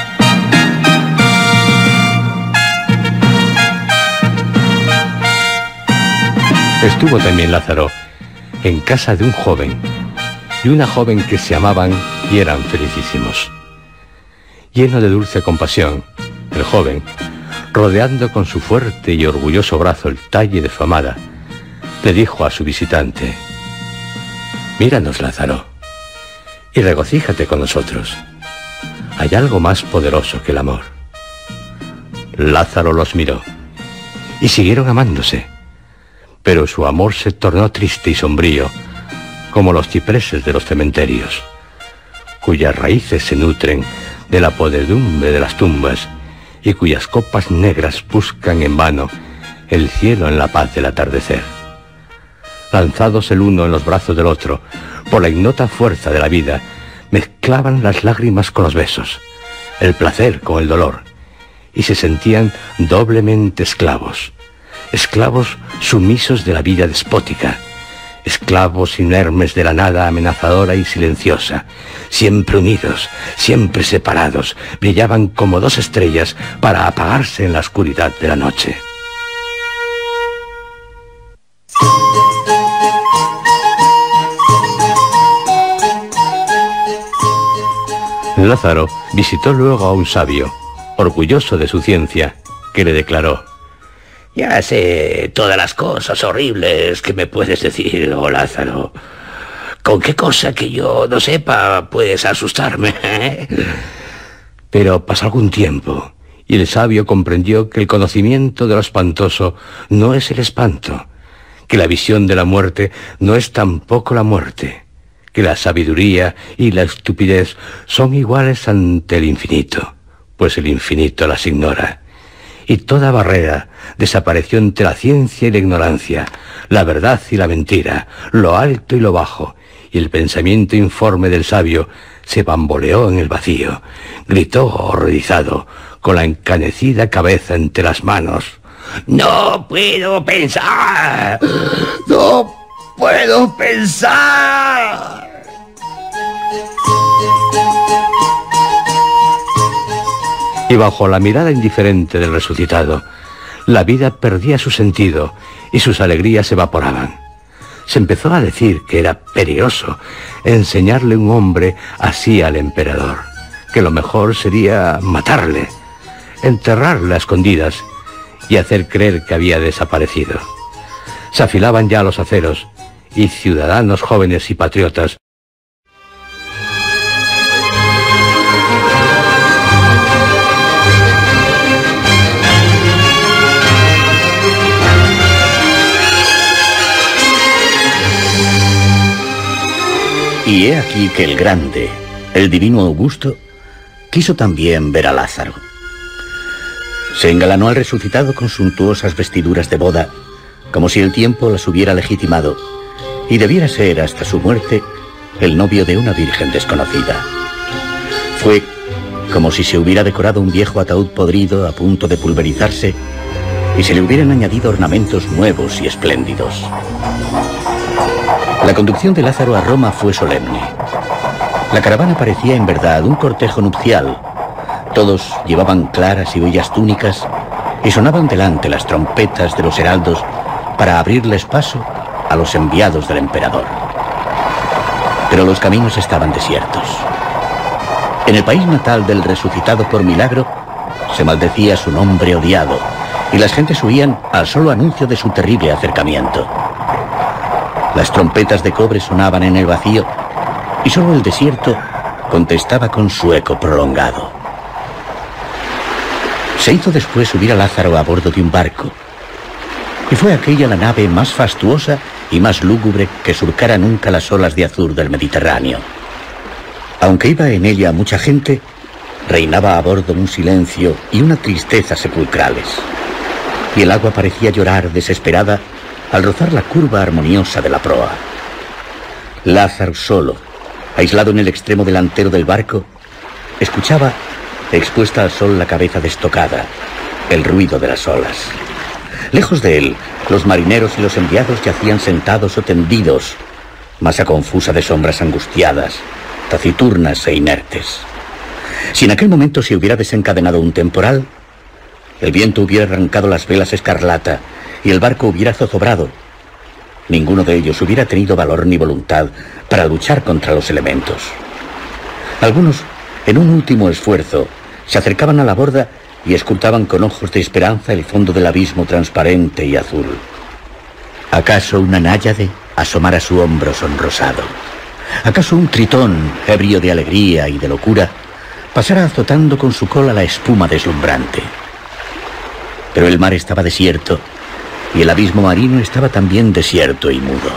Estuvo también Lázaro en casa de un joven y una joven que se amaban y eran felicísimos. Lleno de dulce compasión, el joven, rodeando con su fuerte y orgulloso brazo el talle de su amada, le dijo a su visitante: «Míranos, Lázaro, y regocíjate con nosotros. Hay algo más poderoso que el amor». Lázaro los miró y siguieron amándose, pero su amor se tornó triste y sombrío, como los cipreses de los cementerios, cuyas raíces se nutren de la podredumbre de las tumbas y cuyas copas negras buscan en vano el cielo en la paz del atardecer. Lanzados el uno en los brazos del otro por la ignota fuerza de la vida, mezclaban las lágrimas con los besos, el placer con el dolor, y se sentían doblemente esclavos, esclavos sumisos de la vida despótica, esclavos inermes de la nada amenazadora y silenciosa, siempre unidos, siempre separados, brillaban como dos estrellas para apagarse en la oscuridad de la noche. Lázaro visitó luego a un sabio, orgulloso de su ciencia, que le declaró: «Ya sé todas las cosas horribles que me puedes decir, oh Lázaro. ¿Con qué cosa que yo no sepa puedes asustarme? Pero pasó algún tiempo y el sabio comprendió que el conocimiento de lo espantoso no es el espanto, que la visión de la muerte no es tampoco la muerte, que la sabiduría y la estupidez son iguales ante el infinito, pues el infinito las ignora. Y toda barrera desapareció entre la ciencia y la ignorancia, la verdad y la mentira, lo alto y lo bajo, y el pensamiento informe del sabio se bamboleó en el vacío, gritó horrorizado, con la encanecida cabeza entre las manos: «¡No puedo pensar! ¡No puedo pensar!». Y bajo la mirada indiferente del resucitado, la vida perdía su sentido y sus alegrías se evaporaban. Se empezó a decir que era peligroso enseñarle un hombre así al emperador, que lo mejor sería matarle, enterrarle a escondidas y hacer creer que había desaparecido. Se afilaban ya los aceros y ciudadanos jóvenes y patriotas Y he aquí que el grande, el divino Augusto, quiso también ver a Lázaro. Se engalanó al resucitado con suntuosas vestiduras de boda, como si el tiempo las hubiera legitimado, y debiera ser hasta su muerte el novio de una virgen desconocida. Fue como si se hubiera decorado un viejo ataúd podrido a punto de pulverizarse y se le hubieran añadido ornamentos nuevos y espléndidos. La conducción de Lázaro a Roma fue solemne. La caravana parecía en verdad un cortejo nupcial. Todos llevaban claras y bellas túnicas y sonaban delante las trompetas de los heraldos para abrirles paso a los enviados del emperador. Pero los caminos estaban desiertos. En el país natal del resucitado por milagro se maldecía su nombre odiado y las gentes huían al solo anuncio de su terrible acercamiento. Las trompetas de cobre sonaban en el vacío y solo el desierto contestaba con su eco prolongado. Se hizo después subir a Lázaro a bordo de un barco, y fue aquella la nave más fastuosa y más lúgubre que surcara nunca las olas de azur del Mediterráneo. Aunque iba en ella mucha gente, reinaba a bordo un silencio y una tristeza sepulcrales. y el agua parecía llorar desesperada al rozar la curva armoniosa de la proa. Lázaro solo, aislado en el extremo delantero del barco, escuchaba, expuesta al sol la cabeza destocada, el ruido de las olas. Lejos de él, los marineros y los enviados yacían sentados o tendidos, masa confusa de sombras angustiadas, taciturnas e inertes. Si en aquel momento se hubiera desencadenado un temporal, el viento hubiera arrancado las velas escarlata y el barco hubiera zozobrado, ninguno de ellos hubiera tenido valor ni voluntad para luchar contra los elementos. Algunos, en un último esfuerzo, se acercaban a la borda y escrutaban con ojos de esperanza el fondo del abismo transparente y azul. ¿Acaso una náyade asomara su hombro sonrosado? ¿Acaso un tritón, ebrio de alegría y de locura, pasara azotando con su cola la espuma deslumbrante? Pero el mar estaba desierto y el abismo marino estaba también desierto y mudo.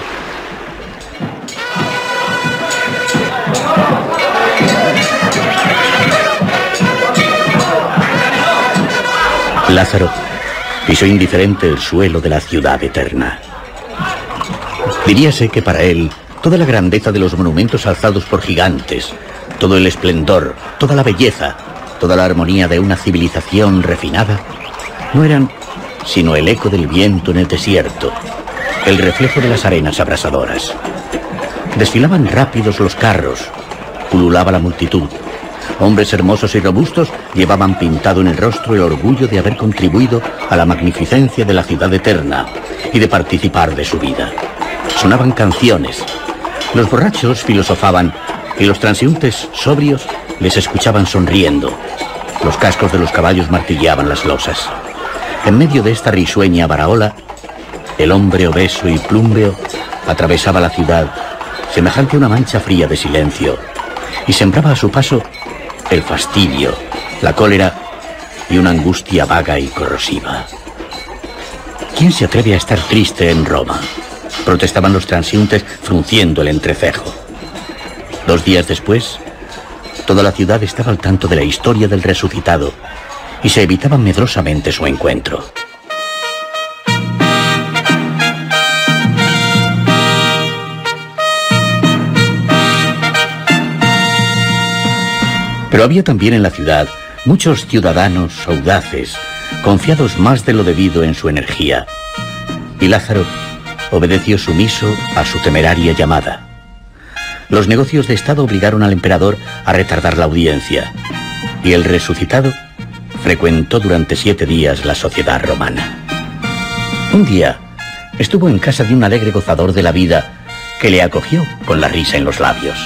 Lázaro pisó indiferente el suelo de la ciudad eterna. Diríase que para él toda la grandeza de los monumentos alzados por gigantes, todo el esplendor, toda la belleza, toda la armonía de una civilización refinada, no eran sino el eco del viento en el desierto, el reflejo de las arenas abrasadoras. Desfilaban rápidos los carros, pululaba la multitud. Hombres hermosos y robustos llevaban pintado en el rostro el orgullo de haber contribuido a la magnificencia de la ciudad eterna y de participar de su vida. Sonaban canciones. Los borrachos filosofaban y los transeúntes sobrios les escuchaban sonriendo. Los cascos de los caballos martilleaban las losas. En medio de esta risueña baraola, el hombre obeso y plúmbeo atravesaba la ciudad, semejante a una mancha fría de silencio, y sembraba a su paso el fastidio, la cólera y una angustia vaga y corrosiva. ¿Quién se atreve a estar triste en Roma?, protestaban los transeúntes frunciendo el entrecejo. 2 días después, toda la ciudad estaba al tanto de la historia del resucitado y se evitaba medrosamente su encuentro. Pero había también en la ciudad muchos ciudadanos audaces, confiados más de lo debido en su energía. Y Lázaro obedeció sumiso a su temeraria llamada. Los negocios de Estado obligaron al emperador a retardar la audiencia, y el resucitado frecuentó durante 7 días la sociedad romana. Un día estuvo en casa de un alegre gozador de la vida que le acogió con la risa en los labios.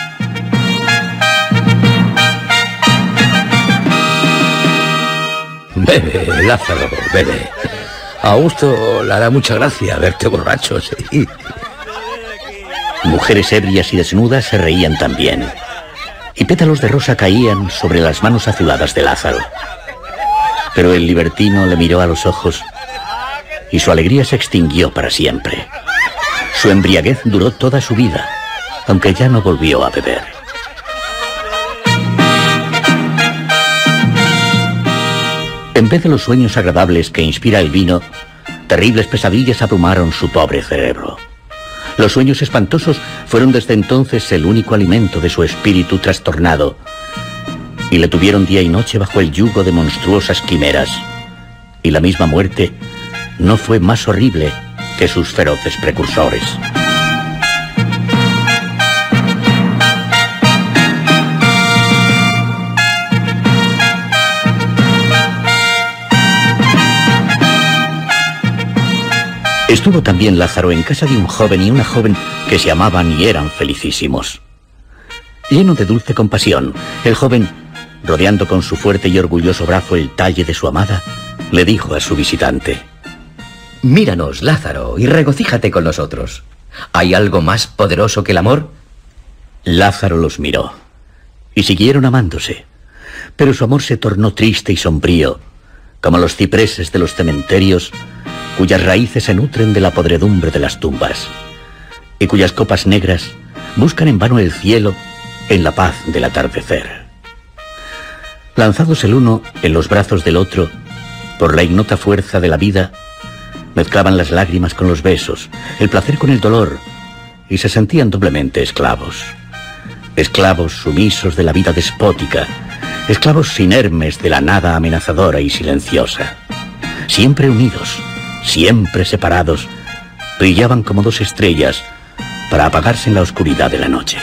Bebe, Lázaro, bebe. A Augusto le hará mucha gracia verte borracho, sí. Mujeres ebrias y desnudas se reían también, y pétalos de rosa caían sobre las manos azuladas de Lázaro. Pero el libertino le miró a los ojos y su alegría se extinguió para siempre. Su embriaguez duró toda su vida, aunque ya no volvió a beber. En vez de los sueños agradables que inspira el vino, terribles pesadillas abrumaron su pobre cerebro. Los sueños espantosos fueron desde entonces el único alimento de su espíritu trastornado, y le tuvieron día y noche bajo el yugo de monstruosas quimeras. Y la misma muerte no fue más horrible que sus feroces precursores. Estuvo también Lázaro en casa de un joven y una joven que se amaban y eran felicísimos. Lleno de dulce compasión, el joven, rodeando con su fuerte y orgulloso brazo el talle de su amada, le dijo a su visitante: Míranos, Lázaro, y regocíjate con nosotros. ¿Hay algo más poderoso que el amor? Lázaro los miró, y siguieron amándose, pero su amor se tornó triste y sombrío, como los cipreses de los cementerios, cuyas raíces se nutren de la podredumbre de las tumbas, y cuyas copas negras buscan en vano el cielo en la paz del atardecer. Lanzados el uno en los brazos del otro, Por la ignota fuerza de la vida, mezclaban las lágrimas con los besos, el placer con el dolor, y se sentían doblemente esclavos. Esclavos sumisos de la vida despótica, esclavos inermes de la nada amenazadora y silenciosa. Siempre unidos, siempre separados, brillaban como dos estrellas para apagarse en la oscuridad de la noche.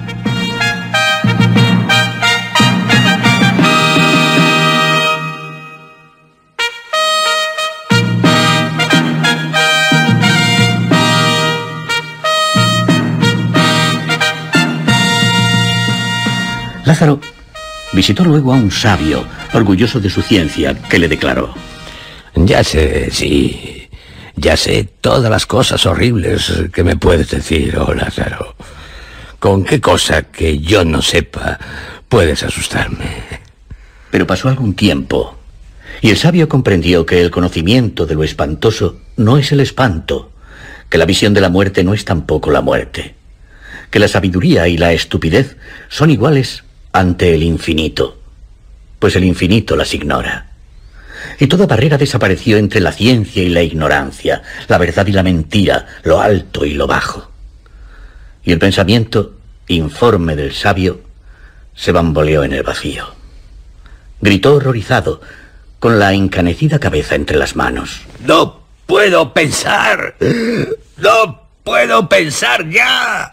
Lázaro visitó luego a un sabio, orgulloso de su ciencia, que le declaró: Ya sé, sí, ya sé todas las cosas horribles que me puedes decir, oh Lázaro. ¿Con qué cosa que yo no sepa puedes asustarme? Pero pasó algún tiempo, y el sabio comprendió que el conocimiento de lo espantoso no es el espanto, que la visión de la muerte no es tampoco la muerte, que la sabiduría y la estupidez son iguales ante el infinito, pues el infinito las ignora. Y toda barrera desapareció entre la ciencia y la ignorancia, la verdad y la mentira, lo alto y lo bajo. Y el pensamiento, informe del sabio, se bamboleó en el vacío. Gritó horrorizado, con la encanecida cabeza entre las manos: ¡No puedo pensar! ¡No puedo pensar ya!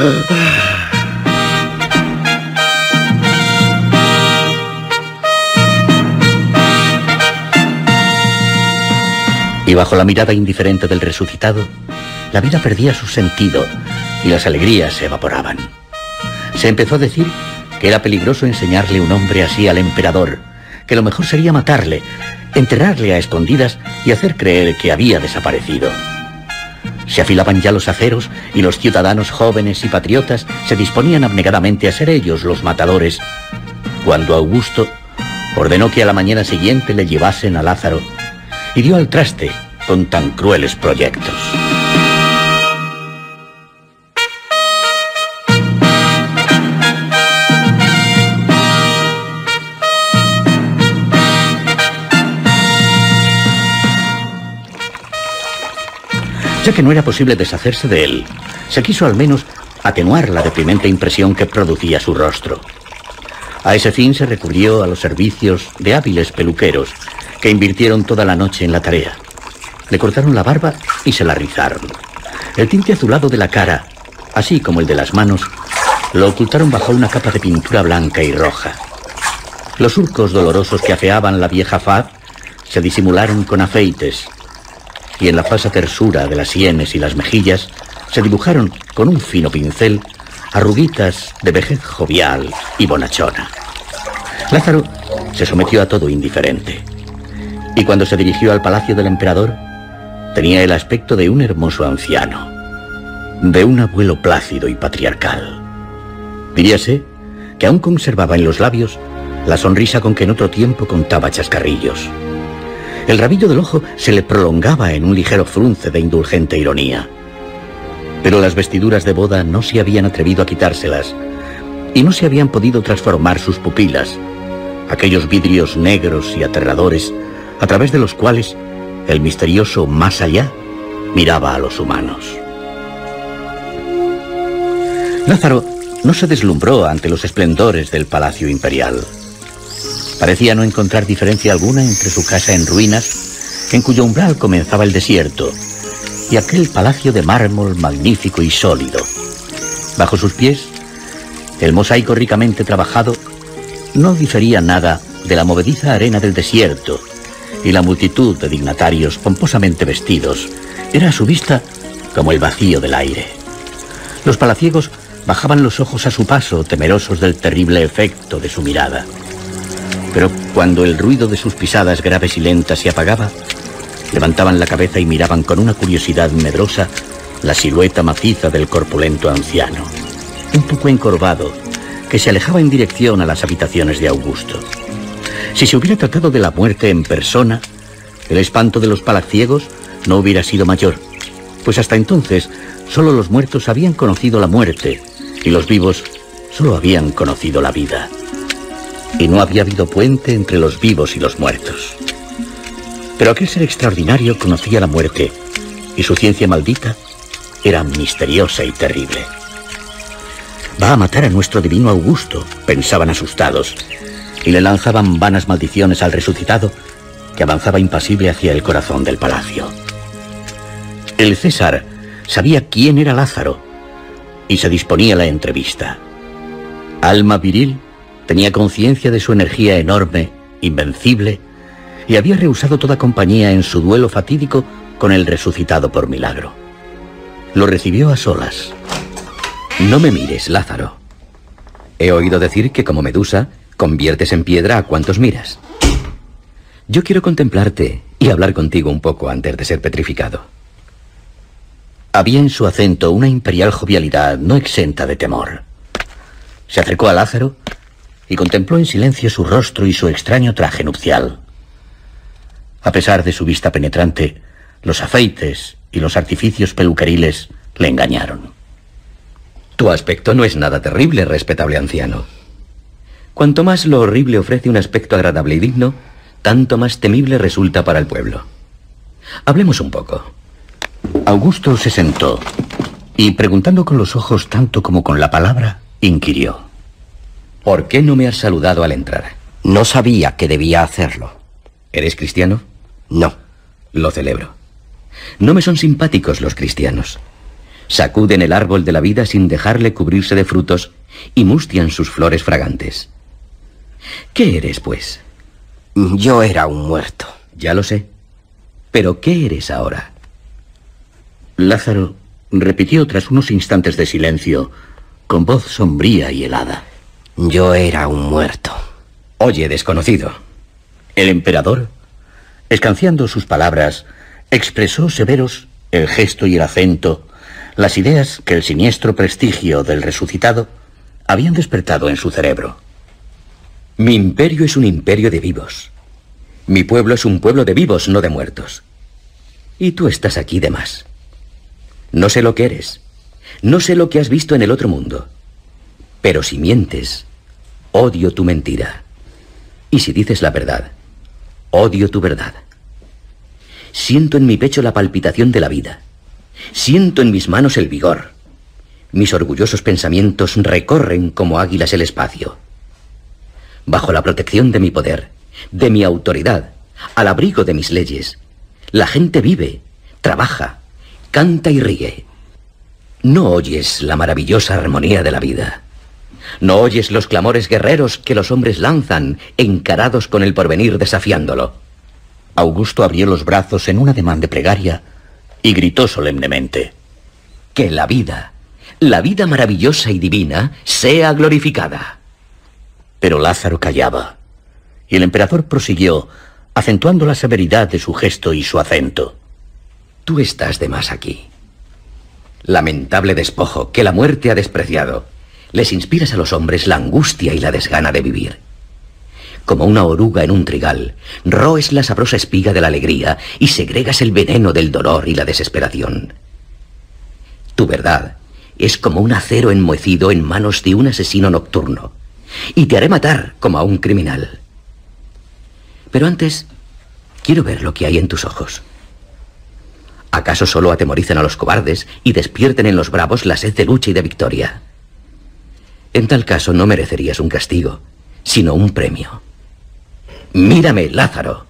Y bajo la mirada indiferente del resucitado, la vida perdía su sentido y las alegrías se evaporaban. Se empezó a decir que era peligroso enseñarle un hombre así al emperador, que lo mejor sería matarle, enterrarle a escondidas y hacer creer que había desaparecido. Se afilaban ya los aceros y los ciudadanos jóvenes y patriotas se disponían abnegadamente a ser ellos los matadores, cuando Augusto ordenó que a la mañana siguiente le llevasen a Lázaro y dio al traste con tan crueles proyectos. Ya que no era posible deshacerse de él, se quiso al menos atenuar la deprimente impresión que producía su rostro. A ese fin se recurrió a los servicios de hábiles peluqueros, que invirtieron toda la noche en la tarea. Le cortaron la barba y se la rizaron. El tinte azulado de la cara, así como el de las manos, lo ocultaron bajo una capa de pintura blanca y roja. Los surcos dolorosos que afeaban la vieja faz se disimularon con afeites, y en la falsa tersura de las sienes y las mejillas se dibujaron con un fino pincel arruguitas de vejez jovial y bonachona. Lázaro se sometió a todo indiferente, y cuando se dirigió al palacio del emperador, tenía el aspecto de un hermoso anciano, de un abuelo plácido y patriarcal. Diríase que aún conservaba en los labios la sonrisa con que en otro tiempo contaba chascarrillos. El rabillo del ojo se le prolongaba en un ligero frunce de indulgente ironía. Pero las vestiduras de boda no se habían atrevido a quitárselas, y no se habían podido transformar sus pupilas, aquellos vidrios negros y aterradores a través de los cuales el misterioso más allá miraba a los humanos. Lázaro no se deslumbró ante los esplendores del palacio imperial. Parecía no encontrar diferencia alguna entre su casa en ruinas, en cuyo umbral comenzaba el desierto, y aquel palacio de mármol magnífico y sólido. Bajo sus pies, el mosaico ricamente trabajado no difería nada de la movediza arena del desierto, y la multitud de dignatarios pomposamente vestidos era a su vista como el vacío del aire. Los palaciegos bajaban los ojos a su paso, temerosos del terrible efecto de su mirada. Pero cuando el ruido de sus pisadas graves y lentas se apagaba, levantaban la cabeza y miraban con una curiosidad medrosa la silueta maciza del corpulento anciano, un poco encorvado, que se alejaba en dirección a las habitaciones de Augusto. Si se hubiera tratado de la muerte en persona, el espanto de los palaciegos no hubiera sido mayor, pues hasta entonces solo los muertos habían conocido la muerte y los vivos solo habían conocido la vida. Y no había habido puente entre los vivos y los muertos. Pero aquel ser extraordinario conocía la muerte y su ciencia maldita era misteriosa y terrible. Va a matar a nuestro divino Augusto, pensaban asustados, y le lanzaban vanas maldiciones al resucitado que avanzaba impasible hacia el corazón del palacio. El César sabía quién era Lázaro y se disponía a la entrevista. Alma viril, tenía conciencia de su energía enorme, invencible, y había rehusado toda compañía en su duelo fatídico con el resucitado por milagro. Lo recibió a solas. No me mires, Lázaro. He oído decir que como Medusa conviertes en piedra a cuantos miras. Yo quiero contemplarte y hablar contigo un poco antes de ser petrificado. Había en su acento una imperial jovialidad no exenta de temor. Se acercó a Lázaro y contempló en silencio su rostro y su extraño traje nupcial. A pesar de su vista penetrante, los afeites y los artificios peluqueriles le engañaron. Tu aspecto no es nada terrible, respetable anciano. Cuanto más lo horrible ofrece un aspecto agradable y digno, tanto más temible resulta para el pueblo. Hablemos un poco. Augusto se sentó y, preguntando con los ojos tanto como con la palabra, inquirió. ¿Por qué no me has saludado al entrar? No sabía que debía hacerlo. ¿Eres cristiano? No. Lo celebro. No me son simpáticos los cristianos. Sacuden el árbol de la vida sin dejarle cubrirse de frutos y mustian sus flores fragantes. ¿Qué eres, pues? Yo era un muerto. Ya lo sé. ¿Pero qué eres ahora? Lázaro repitió tras unos instantes de silencio, con voz sombría y helada. Yo era un muerto. Oye, desconocido. El emperador, escanciando sus palabras, expresó severos el gesto y el acento, las ideas que el siniestro prestigio del resucitado habían despertado en su cerebro. Mi imperio es un imperio de vivos. Mi pueblo es un pueblo de vivos, no de muertos. Y tú estás aquí de más. No sé lo que eres. No sé lo que has visto en el otro mundo. Pero si mientes, odio tu mentira. Y si dices la verdad, odio tu verdad. Siento en mi pecho la palpitación de la vida. Siento en mis manos el vigor. Mis orgullosos pensamientos recorren como águilas el espacio. Bajo la protección de mi poder, de mi autoridad, al abrigo de mis leyes, la gente vive, trabaja, canta y ríe. No oyes la maravillosa armonía de la vida. No oyes los clamores guerreros que los hombres lanzan, encarados con el porvenir desafiándolo. Augusto abrió los brazos en un ademán de plegaria y gritó solemnemente: que la vida maravillosa y divina, sea glorificada. Pero Lázaro callaba, y el emperador prosiguió, acentuando la severidad de su gesto y su acento. Tú estás de más aquí. Lamentable despojo que la muerte ha despreciado. Les inspiras a los hombres la angustia y la desgana de vivir. Como una oruga en un trigal, roes la sabrosa espiga de la alegría y segregas el veneno del dolor y la desesperación. Tu verdad es como un acero enmohecido en manos de un asesino nocturno, y te haré matar como a un criminal. Pero antes, quiero ver lo que hay en tus ojos. ¿Acaso solo atemorizan a los cobardes y despierten en los bravos la sed de lucha y de victoria? En tal caso no merecerías un castigo, sino un premio. Mírame, Lázaro.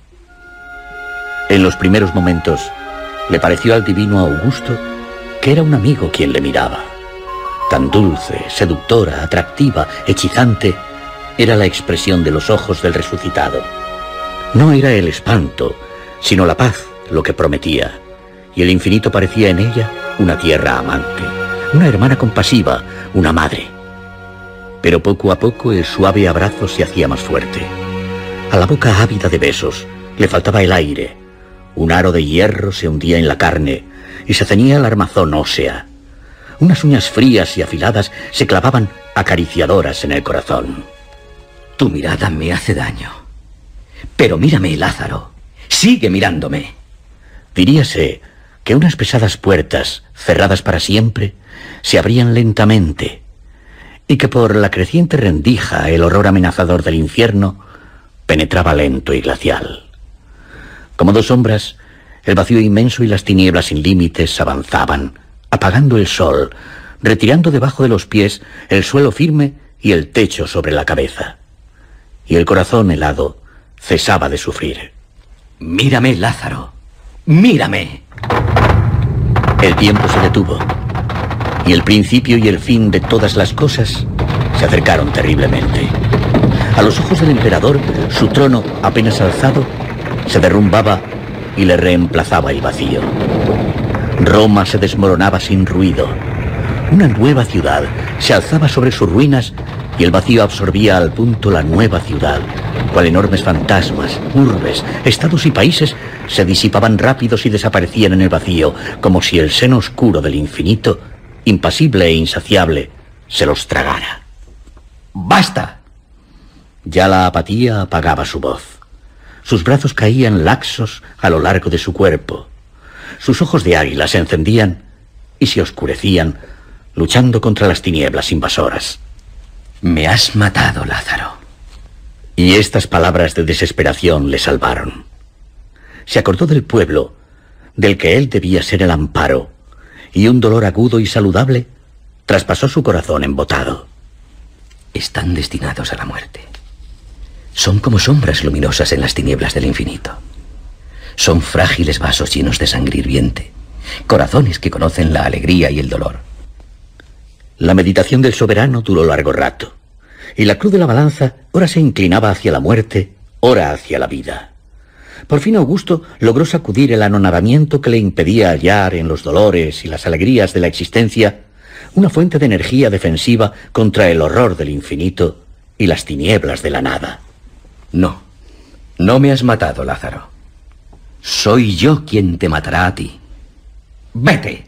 En los primeros momentos, le pareció al divino Augusto que era un amigo quien le miraba. Tan dulce, seductora, atractiva, hechizante, era la expresión de los ojos del resucitado. No era el espanto, sino la paz lo que prometía, y el infinito parecía en ella una tierra amante, una hermana compasiva, una madre. Pero poco a poco el suave abrazo se hacía más fuerte. A la boca ávida de besos le faltaba el aire. Un aro de hierro se hundía en la carne y se ceñía la armazón ósea. Unas uñas frías y afiladas se clavaban acariciadoras en el corazón. Tu mirada me hace daño. Pero mírame, Lázaro. Sigue mirándome. Diríase que unas pesadas puertas, cerradas para siempre, se abrían lentamente, y que por la creciente rendija el horror amenazador del infierno penetraba lento y glacial. Como dos sombras, el vacío inmenso y las tinieblas sin límites avanzaban, apagando el sol, retirando debajo de los pies el suelo firme y el techo sobre la cabeza. Y el corazón helado cesaba de sufrir. Mírame, Lázaro. Mírame. El tiempo se detuvo, y el principio y el fin de todas las cosas se acercaron terriblemente. A los ojos del emperador, su trono, apenas alzado, se derrumbaba y le reemplazaba el vacío. Roma se desmoronaba sin ruido. Una nueva ciudad se alzaba sobre sus ruinas y el vacío absorbía al punto la nueva ciudad, cual enormes fantasmas, urbes, estados y países se disipaban rápidos y desaparecían en el vacío, como si el seno oscuro del infinito, impasible e insaciable, se los tragara. ¡Basta! Ya la apatía apagaba su voz. Sus brazos caían laxos a lo largo de su cuerpo. Sus ojos de águila se encendían y se oscurecían, luchando contra las tinieblas invasoras. Me has matado, Lázaro. Y estas palabras de desesperación le salvaron. Se acordó del pueblo, del que él debía ser el amparo, y un dolor agudo y saludable traspasó su corazón embotado. Están destinados a la muerte. Son como sombras luminosas en las tinieblas del infinito. Son frágiles vasos llenos de sangre hirviente, corazones que conocen la alegría y el dolor. La meditación del soberano duró largo rato, y la cruz de la balanza ora se inclinaba hacia la muerte, ora hacia la vida. Por fin Augusto logró sacudir el anonadamiento que le impedía hallar en los dolores y las alegrías de la existencia una fuente de energía defensiva contra el horror del infinito y las tinieblas de la nada. No, no me has matado, Lázaro. Soy yo quien te matará a ti. ¡Vete!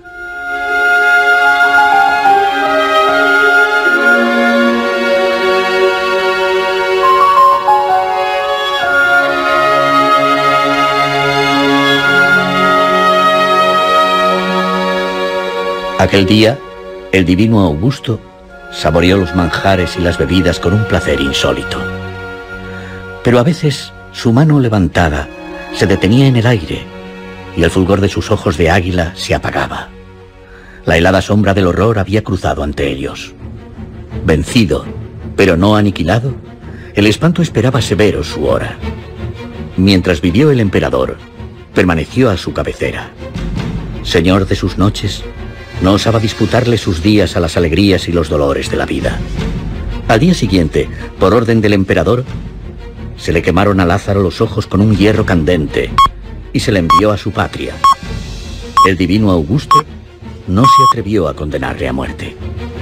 Aquel día, el divino Augusto saboreó los manjares y las bebidas con un placer insólito. Pero a veces su mano levantada se detenía en el aire y el fulgor de sus ojos de águila se apagaba. La helada sombra del horror había cruzado ante ellos. Vencido, pero no aniquilado, el espanto esperaba severo su hora. Mientras vivió el emperador, permaneció a su cabecera. Señor de sus noches, no osaba disputarle sus días a las alegrías y los dolores de la vida. Al día siguiente, por orden del emperador, se le quemaron a Lázaro los ojos con un hierro candente y se le envió a su patria. El divino Augusto no se atrevió a condenarle a muerte.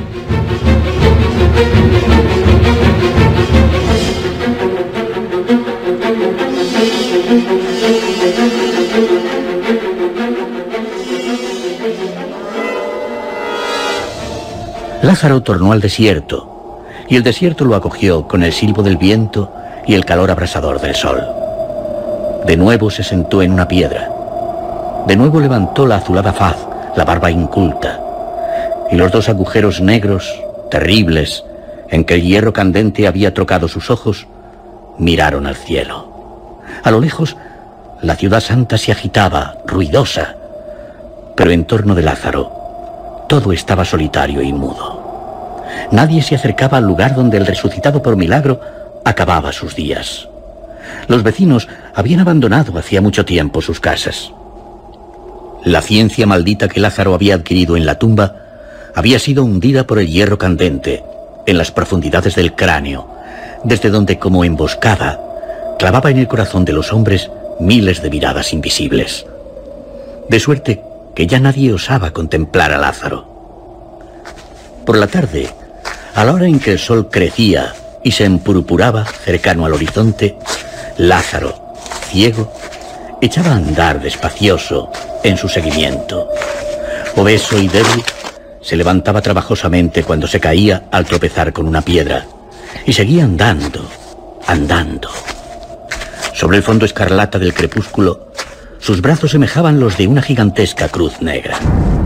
Lázaro tornó al desierto, y el desierto lo acogió con el silbo del viento y el calor abrasador del sol. De nuevo se sentó en una piedra. De nuevo levantó la azulada faz, la barba inculta, y los dos agujeros negros, terribles, en que el hierro candente había trocado sus ojos, miraron al cielo. A lo lejos, la ciudad santa se agitaba, ruidosa, pero en torno de Lázaro, todo estaba solitario y mudo. Nadie se acercaba al lugar donde el resucitado por milagro acababa sus días. Los vecinos habían abandonado hacía mucho tiempo sus casas. La ciencia maldita que Lázaro había adquirido en la tumba había sido hundida por el hierro candente en las profundidades del cráneo, desde donde, como emboscada, clavaba en el corazón de los hombres miles de miradas invisibles. De suerte que ya nadie osaba contemplar a Lázaro. Por la tarde, a la hora en que el sol crecía y se empurpuraba cercano al horizonte, Lázaro, ciego, echaba a andar despacioso en su seguimiento. Obeso y débil, se levantaba trabajosamente cuando se caía al tropezar con una piedra, y seguía andando, andando. Sobre el fondo escarlata del crepúsculo, sus brazos semejaban los de una gigantesca cruz negra.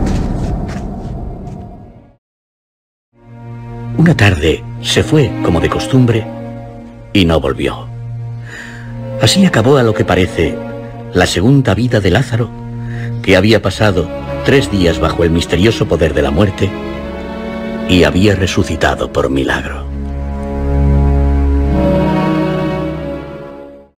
Una tarde se fue, como de costumbre, y no volvió. Así acabó, a lo que parece, la segunda vida de Lázaro, que había pasado 3 días bajo el misterioso poder de la muerte y había resucitado por milagro.